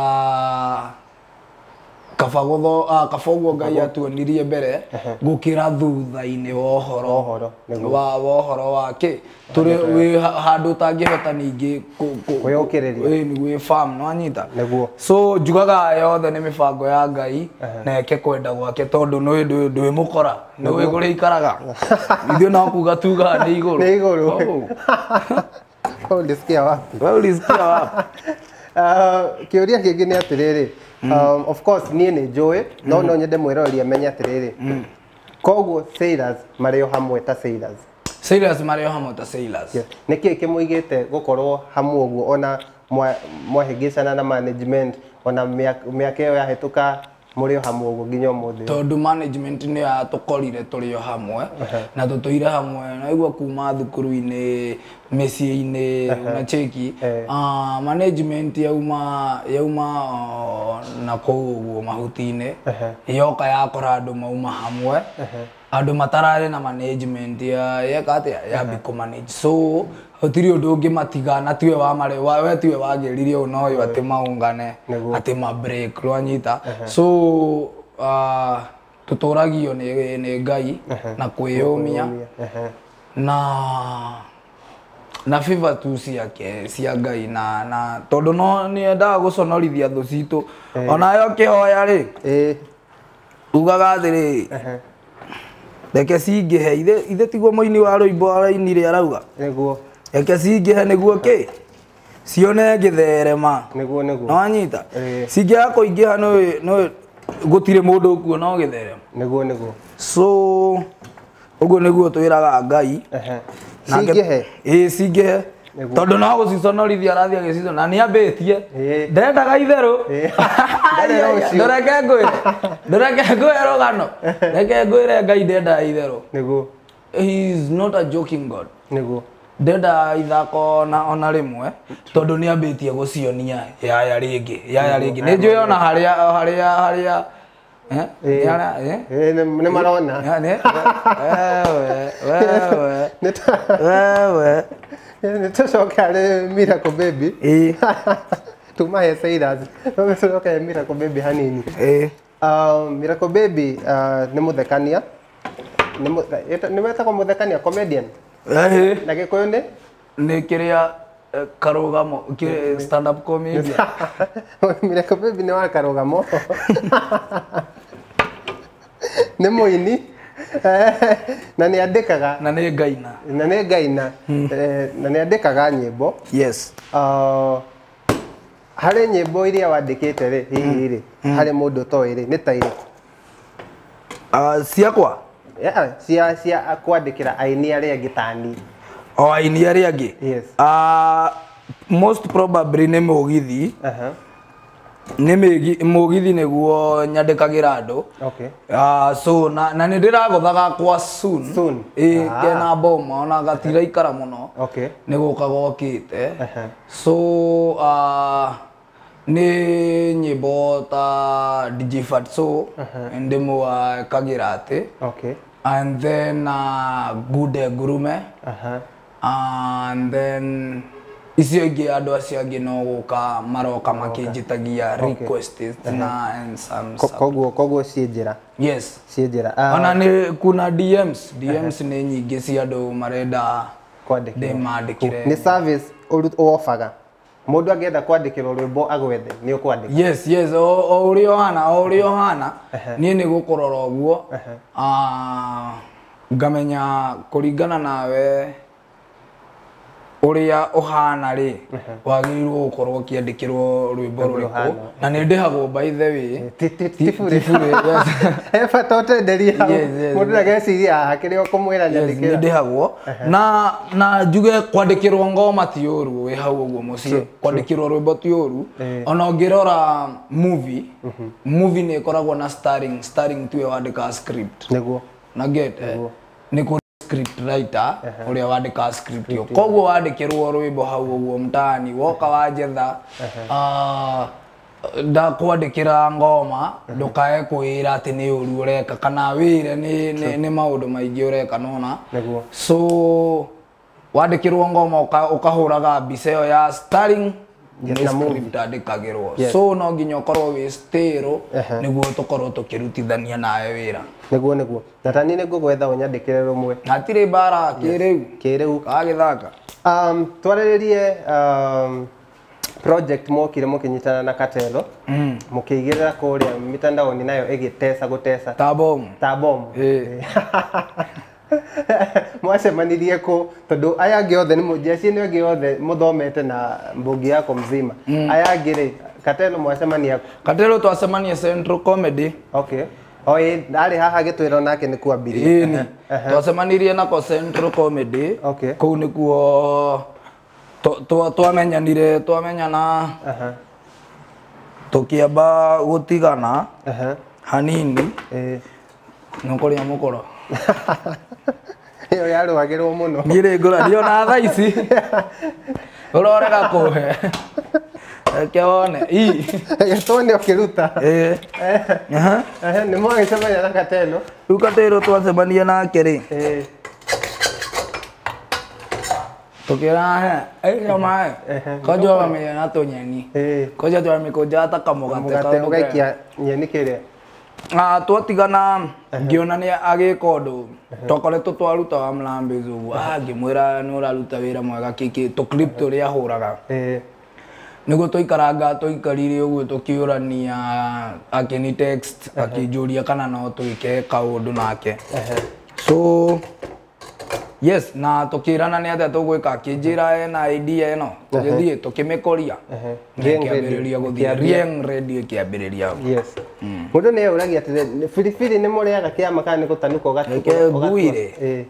kafaguo ngai atuonirie mbere gukira thutha-ini wohoro wake turi handu tangihota ningi kwiyukiriria ni gwi farm no anyita so njugaga yothe ni mibango ya ngai na eke kwenda gwake tondu ndwi mukora ni wigure ikaraga ithio no kuga tuga ni iguru ulisikia wapi kiuria kingi ni atiriri of course nie ni njui no nyende mwiroreri menye atiriri koguo sailors mario hamwe ta sailors mario hamwe ta sailors niki kimuigite gukorwo hamwe uguo ona mwahigicana na management ona miaka iyo yahituka murio hamwe uguo nginya umuthi tondu management ni atukorire turio hamwe na tutoire hamwe na igua kuma thukuru-ini micii-ini na cheki management yauma na kuguo mahuti-ini yoka yakora andu mauma hamwe andu matarare na management yeka atia ya biko manage so otiri undu ungi matigana tiwe wa mare we tiwe wagiririe uno yo ati maungane ati ma break rwanyita so tutoragio ni ngai na kwiyumia na favor tu cia ngai na tondu no ni endaga guconorithia thu citu ona yo kihoya ri ugaga athiri reke cingihe ithe tiguo moini wa rwimbo arainire arauga niguo reke cingihe niguo ki cione ngitherema niguo no anyita cingiha kuingiha no gutire mundu kuo no githerema niguo so uguo niguo twiraga ngai cingihe cingihe tondu no guciconorithia arathia gicico na ni ambitie ndendaga itheru ndoreke ngwire rugano reke ngwire ngai ndendaga itheru niguo he is not a joking god niguo ndenda ithako ona rimwe tondu ni ambitie gucionia yaya ringi ni njui ona haria ni marona wewe nitucoke ari Miracle Baby tumahe sailors tucoke Miracle Baby hanini Miracle Baby ni muthekania ni wetagwo muthekania comedian na gikuyu ni kiria karugamo stand up comedian Miracle Baby ni wa karugamo ni muini na ni andikaga na ni ngaina na ni andikaga nyimbo yes hari nyimbo iria wandikite ri hihi ri hari mundu toy ri ni ta iriku ciakwa cia kwandikira aini aria gitani aini aria angi yes most probably ni mugithi ni mugithi niguo nyandikagira andu okay so na ni ndiragothaga kwa soon kena boma ona gatira ikara muno okay niguka gokite so ni nyimbo ta DJ Fatso ndimo kagira ati okay and then Gude Gurume and then icio ingi andu acio angi no guka maroka makinjitagia requests na and some koguo cienjera yes cienjera ona ni kuna DMs ni nyingi cia andu marenda kwandikira ni service uofaga mundu angienda kwandikirwo rwimbo agwethe ni ukwandika yes o urio hana ni ni gukorora oguo ngamenya kuringana nawe uria uhana ri wagirwo gukorwo kiandikirwo rwimbo ruriku na ni ndihagwo by the way tifure efa tote nderia mundu ageciria hakirio kumwira nyandikira ni ndihagwo na njuge kwandikirwo ngoma ti uru wi hau uguo mucie kwandikirwo rwimbo ti uru ona ngirora movie ni ikoragwo na starring tu wandika script niguo na get ni script writer uria wandika script yo koguo wandikirwo rwimbo hau uguo mtaani woka wajetha nda kwandikira ngoma ndukae kwira ati ni uru ureka kana wire ni maundu maingi ureka nona so wandikirwo ngoma ukahuraga mbica iyo ya starring script andikagirwo so no nginya ukorwo wi stero niguo tukorwo tukirutithania nawe wira niguo na tani niguo gwetha unyandikire rumwe natire bara kiriu kagithaka twariririe project mokire mukinyitana na Katelo mukigirira kuria mitandao ni nayo igitesa gutesa tabom mwacemanirie ku tondu aya angi othe ni mujeci ni angi othe muthomete na mbugi yako mzima aya angi ri Katelo mwacemania Katelo twacemania Central Comedy okay oi ndari haha gitwira nake ni kwambiria ni twacemanirie nako Central Comedy kuu nikuo twamenyana tukiamba gutigana hanini nukuria mukoro iyo yarwagirwo muno ngire ngora ndio na tha ici urorega kuhe kione tone okiruta ni mwagicemania na Katelo riu Katelo twacemania nake ri tukira maĩ kojo wamenya na tunyeni kojo twamikuja ta kamugate ugaikia nyeni kiria twatigana ngiona ni agika undu twakoretwo twaruta wa Mlambĩz uguo ngimwira ni uraruta wira mwega kiki tu clip turia huraga niguo tuikaranga tuikarire uguo tukiurania akini text akijuria kana no tuike kaundu nake so yes na tukirana ni atia tugwika kinjira na idea eno tugithie tukimikoria ngiambiriria guthie Rieng Radio kiambiriria yes mundu ni uragia ati filifili ni muriaga kiama kana ni gutanuka gatuire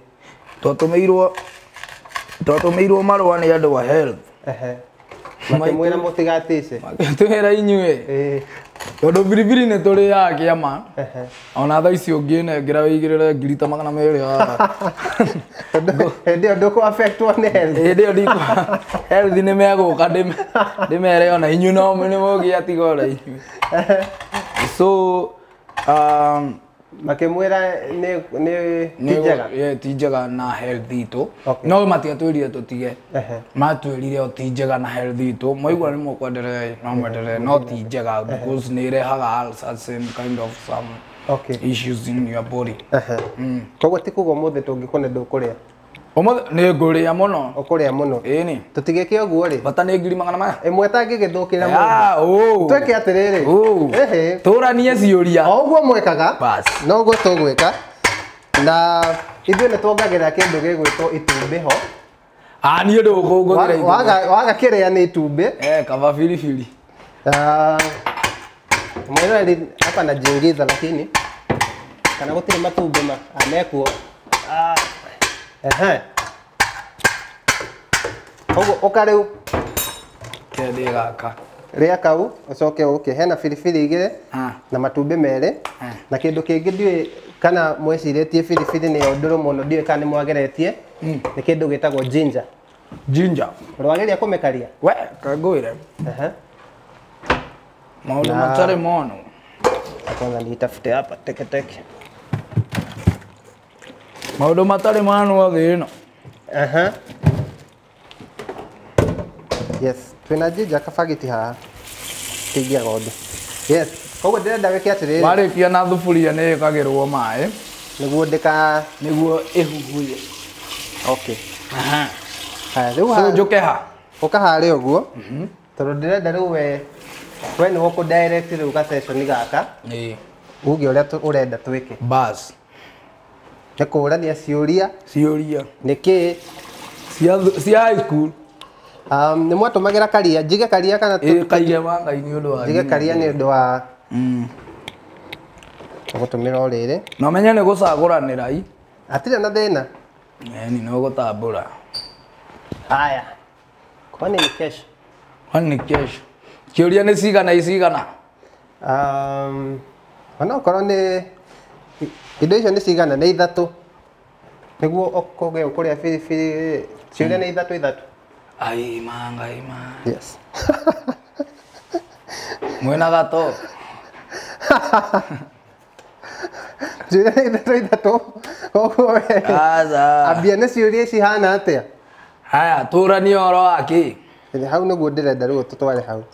twatumirwo marwa ni andu wa health makimwira mutigatice twira inyue tondu biribiri ni turi ya kiama ona tha icio ngĩnengera wĩigĩrĩre ngiri ta 200 ndio ndoko affect one health ndio ndiko health ni megũka ndĩmere ona inyuĩ no nĩ mũgĩ atigora inyuĩ so makimwira ni tijega na health itu no matiatwirire tutige matwirire otijega na health itu moigwa ni mukwenderea no mwenderea no tijega because ni rehaga some kind of some issues in your body koguo tikugo muthe tungikone ndukuria omothe ni nguria muno ukuria muno ni tutigeke oguo ri bata ni ngiri 100 imwe tangigithukira mundu tweke atiriri turanie ciuria oguo mwekaga no uguo tugwika na ithuĩ nĩ tuongagĩrĩra kĩndũ gĩgwĩtwo itumbĩ ho niĩ ndũkũngũthĩra itumbĩ waga kĩrĩa nĩ itumbĩ kaba filifili mwĩroreri hapa najiingiza lakini kana gũtirĩ matumbĩ mekuo koguo ũka rĩu kĩndĩ gaka ria kau ucoke uke hena filifili igire na matumbĩ merĩ na kĩndũ kĩngĩ ndiũĩ kana mwecirĩtie filifili nĩ ndũrũ mũno ndiũĩ kana nĩ mwageretie nĩ kĩndũ gĩtagwo ginger rwageria kũmĩkaria we kangũire maũndũ matarĩ mono kwanza nitafute hapa teke maũndũ matarĩ mono thĩ ĩno yes twina ginger kabagiti haha tigia gondo yes koguo ndĩrenda wĩke atĩrĩrĩ warĩkia na thuburia nĩ ĩkagĩrwo maĩ nĩguo ĩhuhie rĩu njũke ha ũka harĩa ũguo tondũ ndĩrenda rĩu we nĩwe ũkũdirect rĩu ga session gaka uge ũrĩa ũrenda twĩke bas nĩ kũũrania ciũria nĩkĩ cia high school Nĩ mwatũmagĩra karia, njige karia kana karia wanga ini ũndũ wa njige karia nĩ ũndũ wa gũtũmĩra o rĩrĩ. Na menye nĩ gũcagũranĩra i. Hatirĩ na thĩna. Ni no gũtambũra. Haya. Kwani ni kesho? Kwani ni kesho? Kĩũria nĩ cigana icigana? Onokorwo nĩ indo icio nĩ cigana nĩ 3. Nĩguo ũkũge ũkũrĩa biribiri ciũria nĩ 3. Ai manga ima. Yes. Mwena gato. Ciũria nĩ 3. Koguo Aza. ambia nĩ ciũria cihana atĩa? Haya tũrania ũhoro waki. Hau nĩguo ndĩrenda rĩu tũtware hau.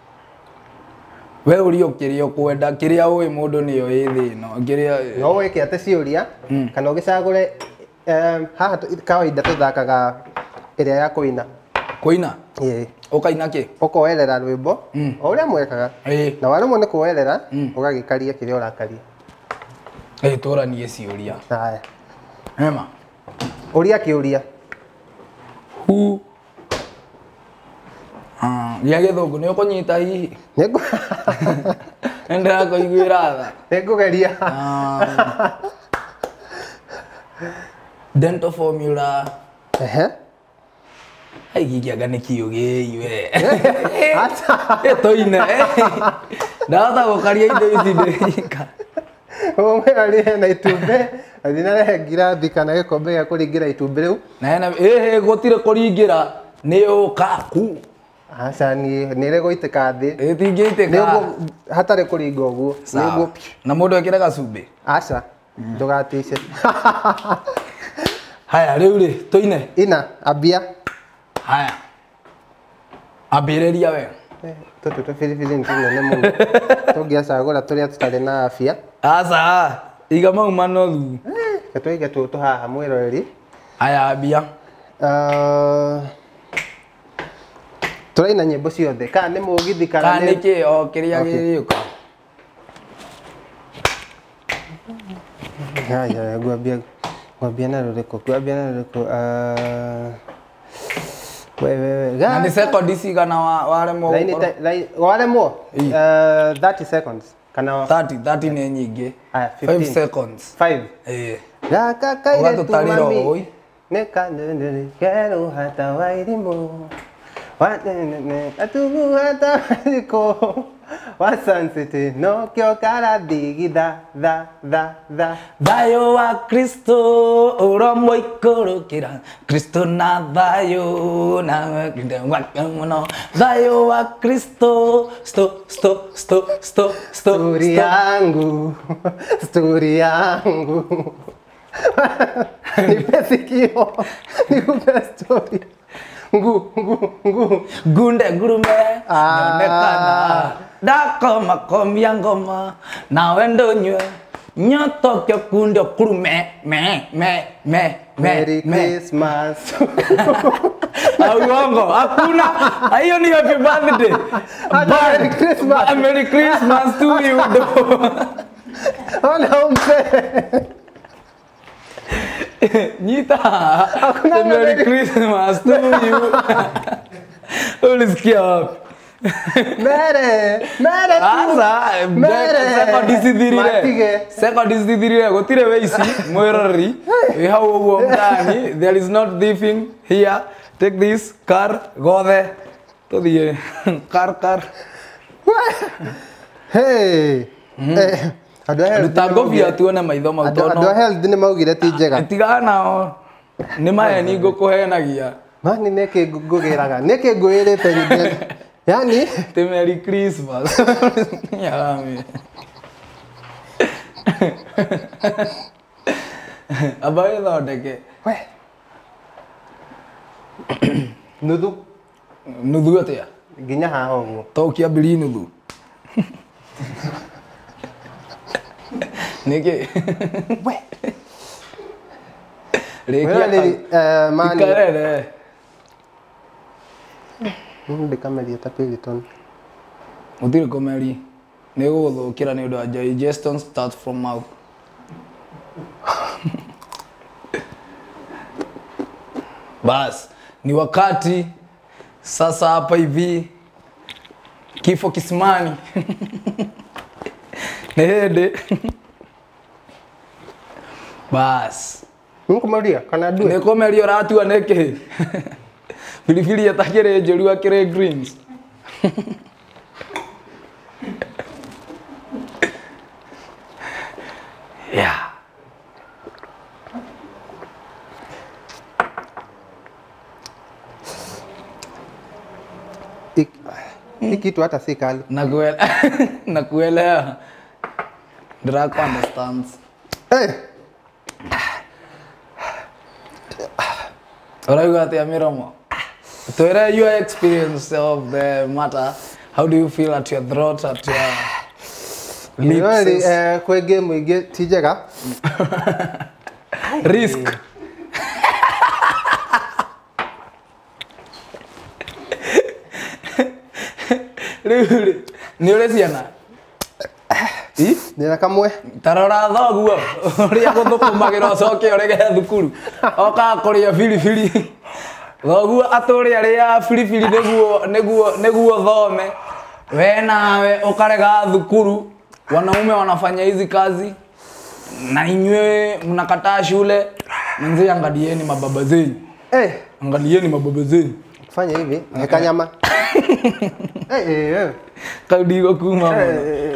We ũrio kĩrĩa ũkwenda kĩrĩa ũĩ mũndũ nĩyo ĩ thĩ ĩno kĩrĩa no wĩke atĩ ciũria kana ũgĩcagũre haha kawaida tũthakaga ĩrĩa ya kũina. Kũina? Ĩĩ. Ũkaina kĩ? Ũkoerera rwĩmbo o ũrĩa mwekaga. Na waremwo nĩ kuoerera ũgagĩkaria kĩrĩa ũrakaria. Tũranie ciũria. Haya. Hema. Ũria kĩũria. Hu. Gĩa gĩthũngũ nĩ ũkũnyita hihi? Nĩndĩrakũiguĩra tha. Nĩngũgeria. Dental formula. Ai gigi anga nĩ kiũgĩ we. Toine. Ndahota gũkaria indo ici ndĩrika. Ũmwe na itumbĩ athinarehe ngirathi kana gĩkombe gĩa kũringĩra itumbĩ rĩu. Na gũtirĩ kũringĩra nĩ ũkaku. Aca nĩ rĩgũitĩka thĩ. Ĩtingĩitĩka. Hatarĩ kũringa ũguo. Na mũndũ ekĩre gacumbĩ. Aca ndũgatice. Haya rĩu rĩ tũine. Ina ambia. Haya. Ambĩrĩria we. Tũtũ tũbiribiri nĩ tũnene mũno. Tũngĩacagũra tũrĩa tũtarĩ na afya. Aca iga mau manothu. Tũige tũtũ haha mwĩroreri. Haya ambia. Tũraina nyĩmbo ciothe kana nĩ mũgithi kana nĩ kĩ o kĩrĩa gĩgĩũka. Haya ngwambia na rũrĩkũ na nĩ sekondi cigana waremwo waremwo 30 seconds kana 30 nĩ nyingĩ 5 seconds 5 gaka kaire tu mami nĩ kero hata wairimũ atugu hata wairiko wasansete no kyo karathigitha thayũ wa Kristo ũromwo ikũrũkĩra Kristo na thayũ na wake mũno thayũ wa Kristo story yangu nipe sikio nikupe story gunde gurume nionekana ndakoma komia ngoma nawe ndonywe nyotokyo kunde kurume Merry Christmas. Uongo hakuna hiyo ni happy birthday. Merry Christmas. Merry Christmas to you. Ona umpe. Nyita. Merry Christmas to you. Ulisikia wapi? Mere asa second isithirire gutire weici mwirori we hau uguo mtani there is not thieving here take this car gothe tuthie car hey Rutangobia tuone maitho mau tono ando health ni maugire ti njega tigana ni maheni ngukuhenagia mani neke ngugiraga neke ngwirite nyinde yani te Merry Christmas yami abaye thondeke we nuthu atia nginya haha uguo to kiambiri nuthu niki we rekia mani karere ndikameria ta Piriton uthire komeri ni guthukira ni undu wa digestion starts from mouth bas ni wakati Sasa hapa hivi kifo kisimani. Nehede. Bas. Nkumaria kana due. Nekomeria ratu aneke. Filifili yatakere njorua kire greens. Yeah. Hii kitu hata si kali. Nakuelewa. Drag understands. Hey. Alright, got the Miromo. To your experience of the matter, how do you feel at your throat, at your lips? Kwe game ige tijega. Risk. Ni ule ciana. Nira kamwe. Tarora thoguo. Uria guthukumagira ucoke urege thukuru. Oka kuria filifili. Thoguo aturia ria filifili neguo thome. We nawe ukarega thukuru. Wanaume wanafanya hizi kazi na inywe mnakataa shule. Mzee angalieni mababa zenyu. Angalieni mababa zenyu. Fanya hivi, weka nyama. Kaudigo kuma mwana.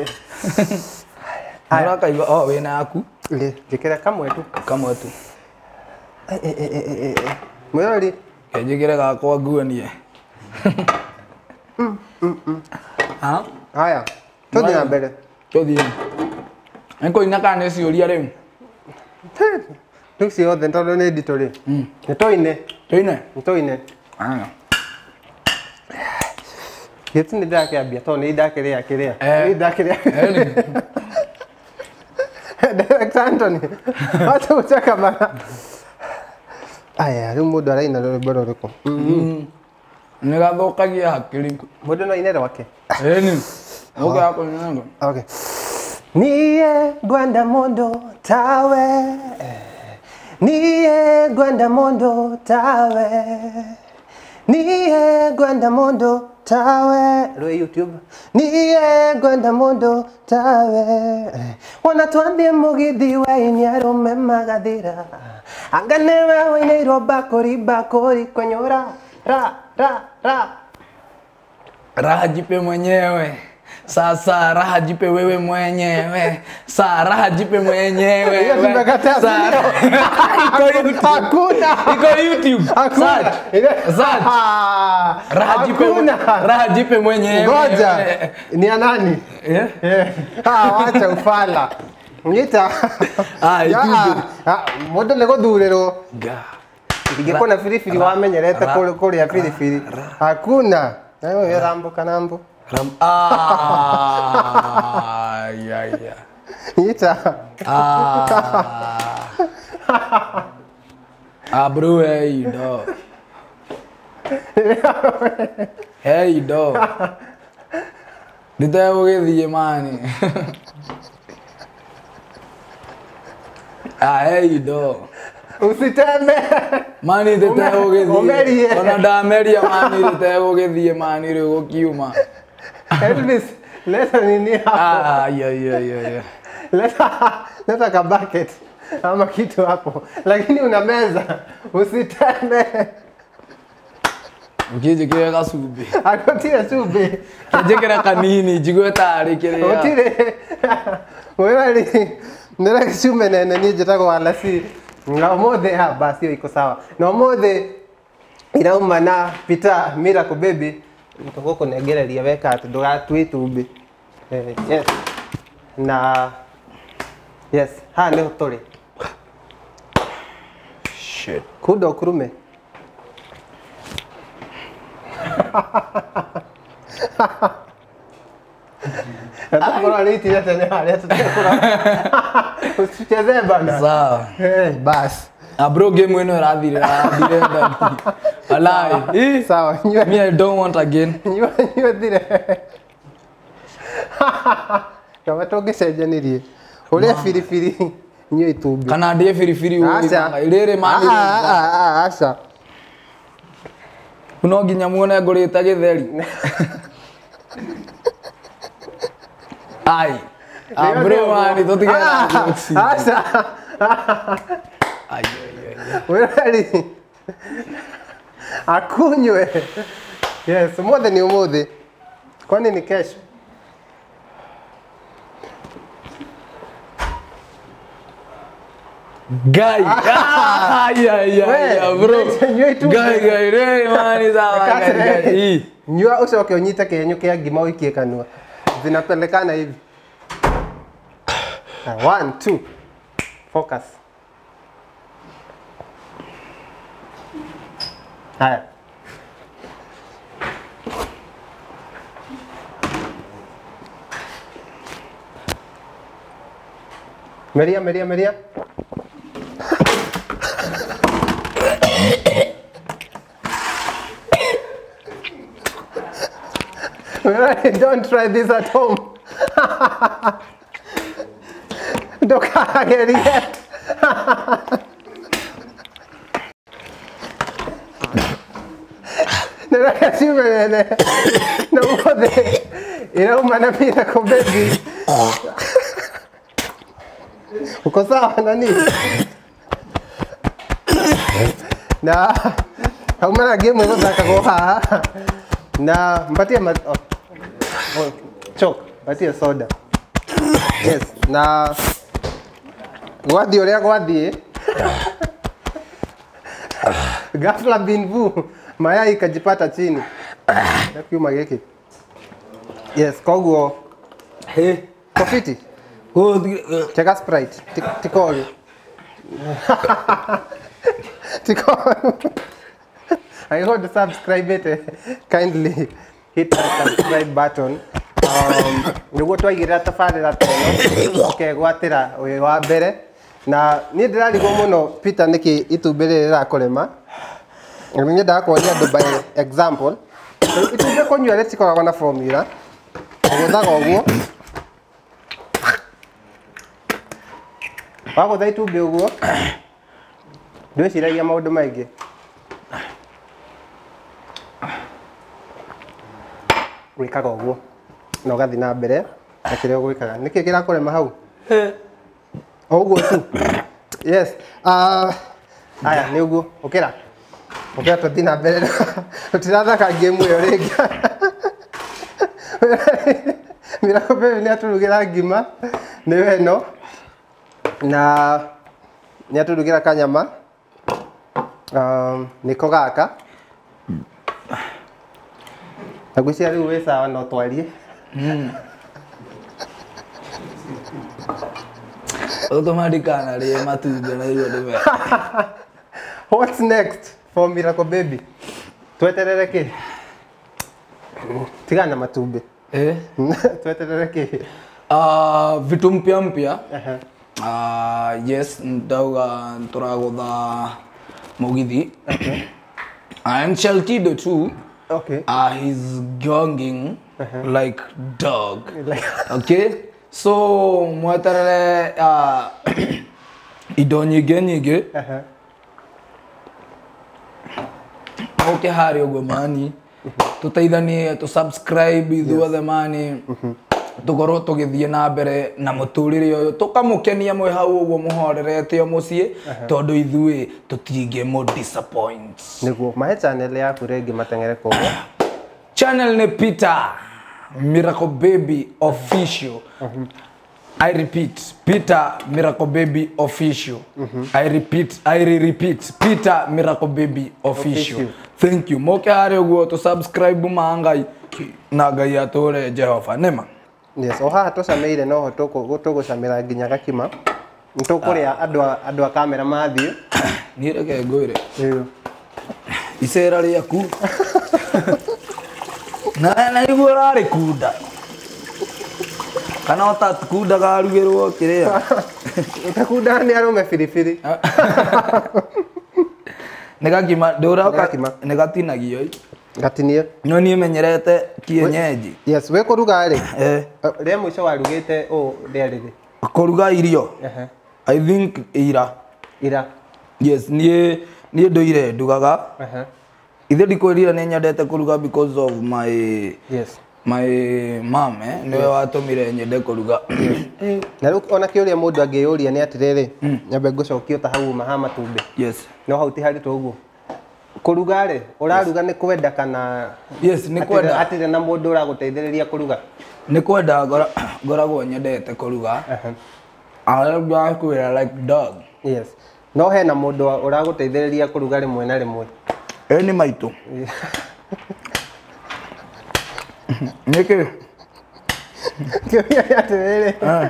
Haraka hivyo, oh wena yaku. Jikira kamwe tu. Kamwe tu. Mweri. Jikira gakwa nguanie. Ha? Haya. Tuthi na mbere. Tuthi. Enko inaka ne ciuria riu. Tusi othe tondu ni editori. Nitoine. Toine. Nitoine. Yetu ni dake abia to ni dake ria kiria. Ni dake ria. Direct Anthony. Hata utaka bana. Aya, riu mundu araina rwimbo riko. Ni gathukagia hakiri. Mundu no inere wake. Ni. Okay, hapo ninanga. Okay. Niye gwanda mondo tawe. Niye gwanda mondo tawe. Niye gwanda mondo tawe. Ro YouTube. Niye gwanda mondo tawe. Wana twandie mugithi wa inyarume magathira. Anganewe wainairwo bakori kwenyora. Ra. Raha jipe mwenyewe. Sasa raha jipe wewe mwenyewe. Sasa raha jipe mwenyewe. Hiyo tumekataa. Hakuna. Iko YouTube. Search. Raha jipe mwenyewe. Ngoja. Ni ya nani? Wacha ufala. Nyita. YouTube. Modo nego dhurero. Ingekuwa na filifili wamenyerete kule ya filifili. Hakuna. Nayo ya rambo kanambo. Yeah. Nyita. Bro, hey do. Nita ugithie mani. Hey do. Usiteme. Mani tete ugithie. Ona ndameria mani tete ugithie mani riu gukiuma. Elvis, leta nini hapo? Yeah. Leta ka bucket ama kitu hapo. Lakini una meza. Usiteme. Ukijikira kasubi. Akotire subi. Kijikira kanini jigwe tari kiria. Otire. Wewe ndera kishume nene ni jetako alasi. Na mode basi iko sawa. Na mode inauma na pita Miracle Baby. Mtoko kunegereria weka ati ndugatwitubi. Yes. Na yes, ha leo tole. Shit. Kudo kurume. Nataka liti ya tena hali tutakula. Usicheze bana. Sawa. Bas. Bro, game wenu radhire ndani. Alai. Sawa. Me I don't want again. Nyua dire. Kama toge sejanirie. Ule firifiri nyua itubi. Kana ndie firifiri uwe. Irere mani. Asa. no nginya muone ngurite githeri ai bro mani tutigana acha ai wewe akunywe yes umuthi ni umuthi kwani ni kesho Guy, yeah, bro. Guy, re mani sawa guy. Nyua ucoke unyite kenyu kia ngima uikie kanua. Zinapelekana hivi. 1 2 focus. Haya. Maria. Don't try this at home. Don't get it. No puede. Era una pira con baby. Uko sawa nani? Na haumana game hizo za kagoha. Na mpatie chok, mpatie soda. Yes, na gwathi uria gwathi. Ghafla binvu mayai ikajipata chini. Nakiuma giki. Yes, koguo. Hey, Kofiti. Cheka Sprite. Tikoli. Tikoli. I want to subscribe it. Kindly hit that subscribe button. Niguo twaigirira tabarira teno ukegwatira wi wa mbere na ni ndirarigwo muno Peter niki itumbĩ rĩrĩ rĩrakũrema. Nĩ ndakuonia andũ by example. Itumbĩ kũnyua rĩtikoragwo na formula. Ũgũthaga ũguo. Wagũtha itumbĩ ũguo. Ndwĩciragia maũndũ maingĩ. Gwĩkaga ũguo. Na ũgathi na mbere na kĩrĩa ũgwĩkaga. Nĩkĩ kĩrakũrema hau? Ũguo tu. Yes. Aya nĩ ũguo. Ũkĩra. Ũkĩra tũthi na mbere. Tũtirathaka game ĩyo rĩngĩ. Miracle Baby nĩ atũrugĩra ngima. Nĩ weno. Na nĩ atũrugĩra kanyama. Nĩko gaka. Na gwĩciria rĩu wĩ sawa no twarie. Automatically ri matumbĩ na irio ndĩme. What's next for Miracle Baby? Tweterere kĩ? Tigana na matumbĩ. Tweterere kĩ? Vitu mpya. Yes, ndauga turagutha mugithi. And Cheltido too. Okay. He's jogging like dog. Okay. So mweterere indo nyingĩ. Okay, hari uguo mani. Tuteithanie tu subscribe ithuothe mani. Tukorwo tugithie na mbere na muturire uyu tukamukenia mwe hau uguo muhorerete o mucii tondu ithui tutinge mo disappoint. Niguo mahe channel yaku rĩngĩ mateng'ere koguo. Channel ni Peter Miracle Baby Official. I repeat, Peter Miracle Baby Official. I repeat, Peter Miracle Baby Official. Thank you. Moke hari uguo tu subscribe mangai na Ngai atũre Jehova nema. Yes, oha tũcameire no tũgũcamĩra nginya gakima. Nĩtũkũrĩa andũ a kamera mathiĩ. Niĩ reke ngwĩre. Icera rĩaku. Na nĩguo ũrarĩkunda. Kana ũtakundaga arugĩrwo kĩrĩa. Ũtakundaga nĩ arũme biribiri. Nĩ gakima ndũrauka nĩ gatinagio. Gatinie. No niĩ menyerete kienyeji. Yes, we kũruga rĩ? Rĩa mũico warugĩte ũũ rĩa rĩrĩ? Kũruga irio. I think ira. Ira. Yes, niĩ ndũire ndugaga. ithe ndikwirira ni nyendete kuruga because of my mom niwe watumire nyende kuruga. Na riu ona kiuria mundu angiyuria ni atiriri nyambe ngucokia ta hau mahama tumbe. Yes. No hau ti harito uguo. Kuruga ri uraruga ni kwenda kana ni kwenda atire na mundu uraguteithiriria kuruga. Ni kwenda ngoragwo nyendete kuruga. Araruga kwira like dog. Yes. No he na mundu uraguteithiriria kuruga rimwe na rimwe. Ni maitu. Niki kiuria atiriri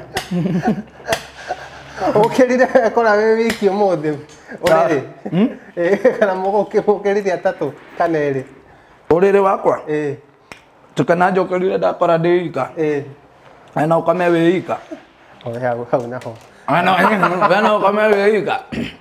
ukirire kora we wiki umuthi uriri kana mugukirire atatu kana eri uriri wakwa tukana njokerire ndakora ndiika ana ukame wiika hau naho ana ukame wiika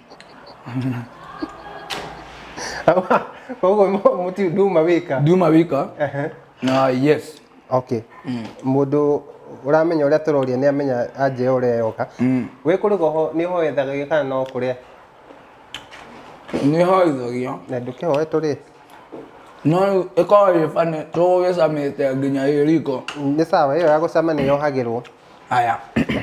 koguo muti nduma wika na yes. Okay. Mundu uramenya uria turoria ni amenya anje uria yoka. We kuruga ho ni ho ethaga kana no kuria? Ni ho ethagia. Na nduke ho turi. No iko ifane to gesamete nginya iriko. Ni sawa iyo ya gusama ni yohagirwo. Aya.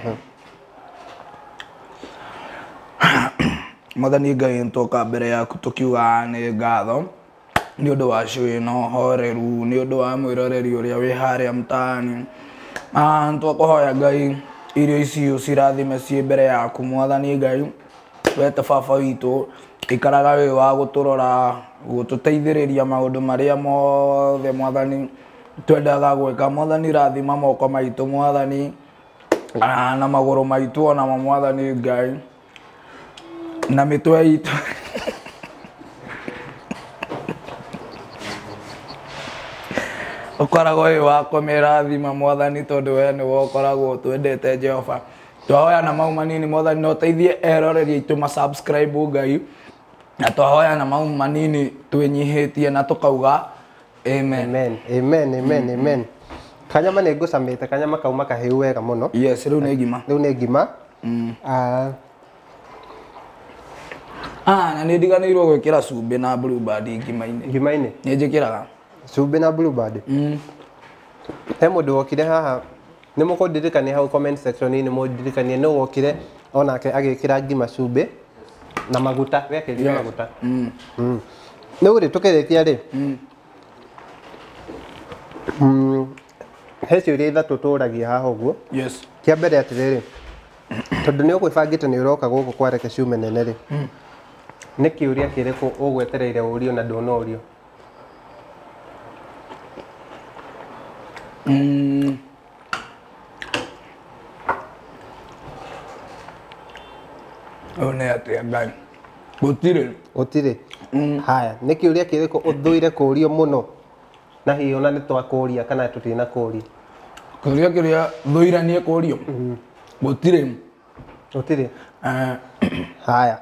Mwathani Ngai ntoka mbere yaku tukiuga ni ngatho ni undu wa cui no horeru ni undu wa mwiroreri uria wi haria mtaani ntwakuhoya Ngai irio icio cirathime cie mbere yaku Mwathani Ngai wete baba witu ikaraga wi wa guturora gututeithiriria maundu maria mothe Mwathani twendaga gwika Mwathani rathima moko maitu Mwathani na maguru maitu ona Mwathani Ngai na mitwe itu ukoragwo wi wa kumirathima Mwathani tondu we ni wokoragwo twendete Jehova twahoya na mau manini Mwathani no teithie eroreri itu ma subscribe Ngai na twahoya na mau manini twinyihitie na tukauga amen. Amen. Kanyama ni ngucamite kanyama kauma kahiu wega muno. Yes, riu ni ngima. Na ni ndiganirwo gwikira cumbi na blue band ngima-ini. Ni njikiraga cumbi na blue band. He mundu wokire haha ni mukundirikania hau comment section ni mundirikanie no wokire onake agikira ngima cumbi na maguta wekirire maguta. Ni uri tukirikia ri he ciuria ithatu turagia haha uguo. Yes. Kia mbere atiriri tondu ni ugwibangite ni uroka guku kwa Reke Ciume Nene ri ni kiuria kiriku ugwetereire urio na ndona urio? One atia Ngai gutire haya ni kiuria kiriku uthuire kurio muno na hiyo na ni twakuria kana tutina kuria? Kiuria thuiranie kurio gutire haya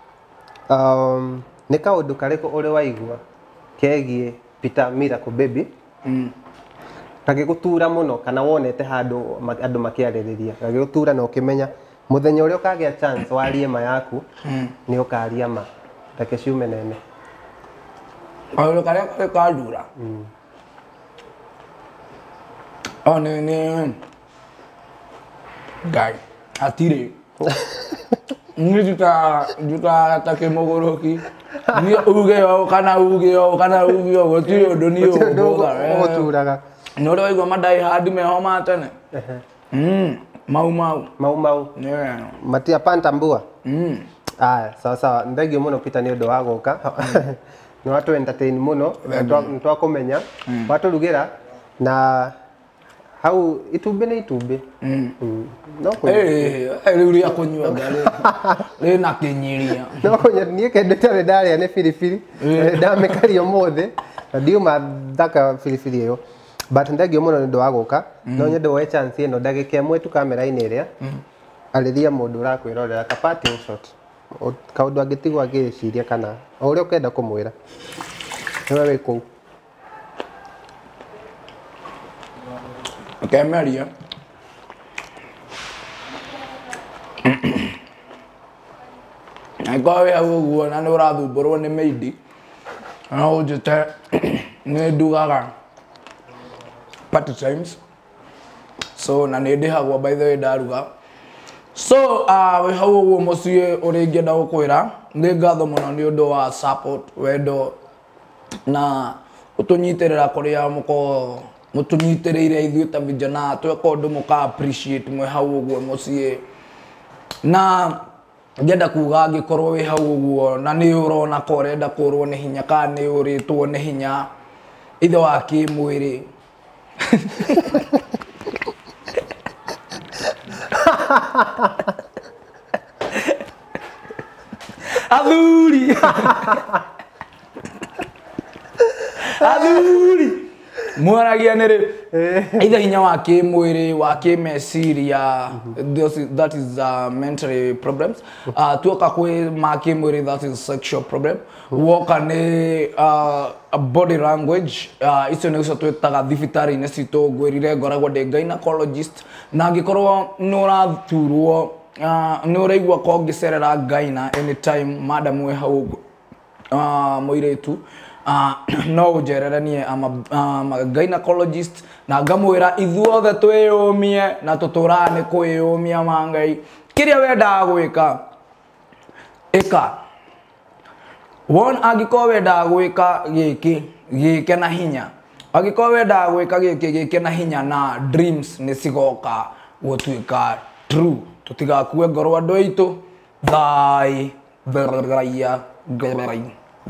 ni kaundu kariku uri waigua kegie Peter Miracle Baby kagigutura muno kana wonete handu andu makiaririria kagigutura na ukimenya muthenya uria ukagia chance warie ma yaku ni ukaria ma Reke Ciume Nene kaundu karia kadura ni Ngai atire ni juta take mogoroki ni uge o kana gutire undu ni uguturaga no ro igwa madai hadi me homa tene mau matia pantambua sawa ndegio muno Peter ni undu wa guka ni watu entertain muno ntwa kumenya watu rugira na hau itumbi ni itumbi no ko riu kunywa ngari na kinyiria no ko nie kende tare daria ni firifiri ndamekario mothe na ndiuma thaka firifiri iyo but ndegio muno ni ndo aguka no nyende woe chance ino ndagike imwe tu kamera-ini iria ariria mundu urakwirorera ka parting shot kaundu angitigwo agiciria kana o uria ukenda kumwira niwe wi kuu kemeria Aikowe uguo na ni urathumburwo ni meidi no jete ne dugaga party times so na ne ndihagwo by the way ndaruga so we hau mucie uri ngenda gukwira ndi ngatho muno ni undu wa support wendo na utunyitirira kuria mutunyitirire ithuĩ ta vijana tweka undu muka appreciate mwe hau uguo mucie na ngenda kuga ngikorwo wi hau uguo na ni urona ko urenda kurwo ni hinya ka ni uritwo ni hinya ithe wa kimwiri Aduri Aduri mwaragia nere either hinya wa kimwiri wa kimeciria that is mentally problems tuoka kwe ma kimwiri that is sexual problem woka ni body language icio ni ucio twitaga thibitari ni cito ngwirire ngoragwo ndi gynecologist na ngikorwo nurathurwo nuraigua ko ngicerera gaina anytime madam we hau muiretu no ujereranie ama gynecologist na ngamwira ithuothe twiyumie na tuturane kwiyumia mangai kiria wenda gwika eka won agiko wenda gwika gike na hinya agiko wenda gwika gike na hinya na dreams ni cigoka gutwika true tutigakue ngoro andu aitu thai beraya gerai.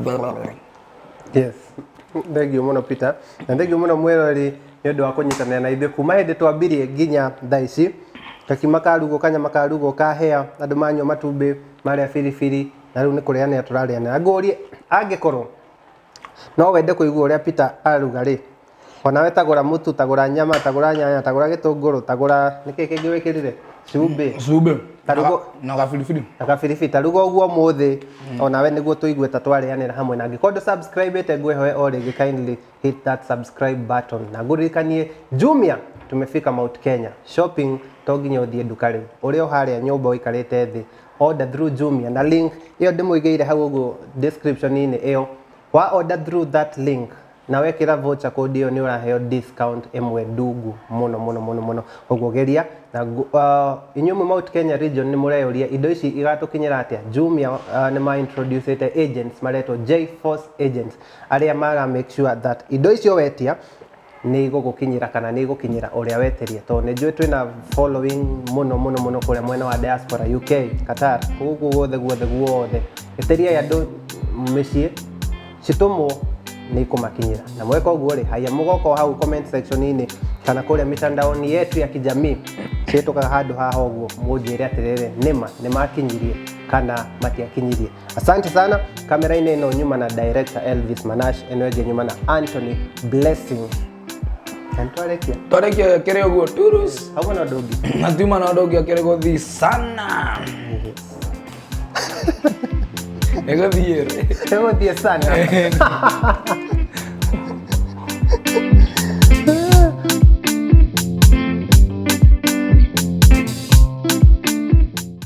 Yes, thank you muno Peter. Na thank you muno Mwirori ni undu wa kunyitanira na ithuĩ kuma hindi twambirie nginya thaa ici. Kakima karugo kanyama karugo kahea andu manyo matumbi maria firifiri na riu ni kurianira turarianira ngurie angikorwo no wende kuigua uria Peter aruga ri ona wetagura mutu tagura nyama tagura nyanya tagura gitunguru tagura niki kingi wikirire cumbi tarugo na gafirifiri tarugo uguo muthi ona we niguo tuigue ta twarianira hamwe na ngikondo subscribe ite ngwehoe o rigi kindly hit that subscribe button na ngurikanie Jumia tumefika Mount Kenya shopping to nginya uthie nduka riu uria haria nyumba uikarite thi order through Jumia na link iyo ndimuigeire hau uguo description ini iyo wa order through that link na wekira voucher code iyo ni uraheo discount emwe ndugu muno uguo geria na inyumu Mount Kenya region ni mureyuria indo ici igatukinyira atia Jumia ni ma introduce agents mareto J-Force agents aria mara make sure that indo icio wetia ni igugukinyira kana ni igukinyira uria weteria to ni njui twina following muno kuria mwena wa diaspora UK Qatar kugu guothe eteria andu micii citumo ni kumakinyira na mweka uguo ri haya mugoko hau comment section ini kana kuria mitandaoni yetu ya kijamii cituka handu haha uguo munjire atirire nimakinyirie kana matiakinyirie. Asante sana. Kamera ine ino nyuma na director Elvis Manash, enweje nyuma na Anthony Blessing. Torekia kere uguo turus hapo na dogi natuma na dogi kere gothi sana ego thiere sana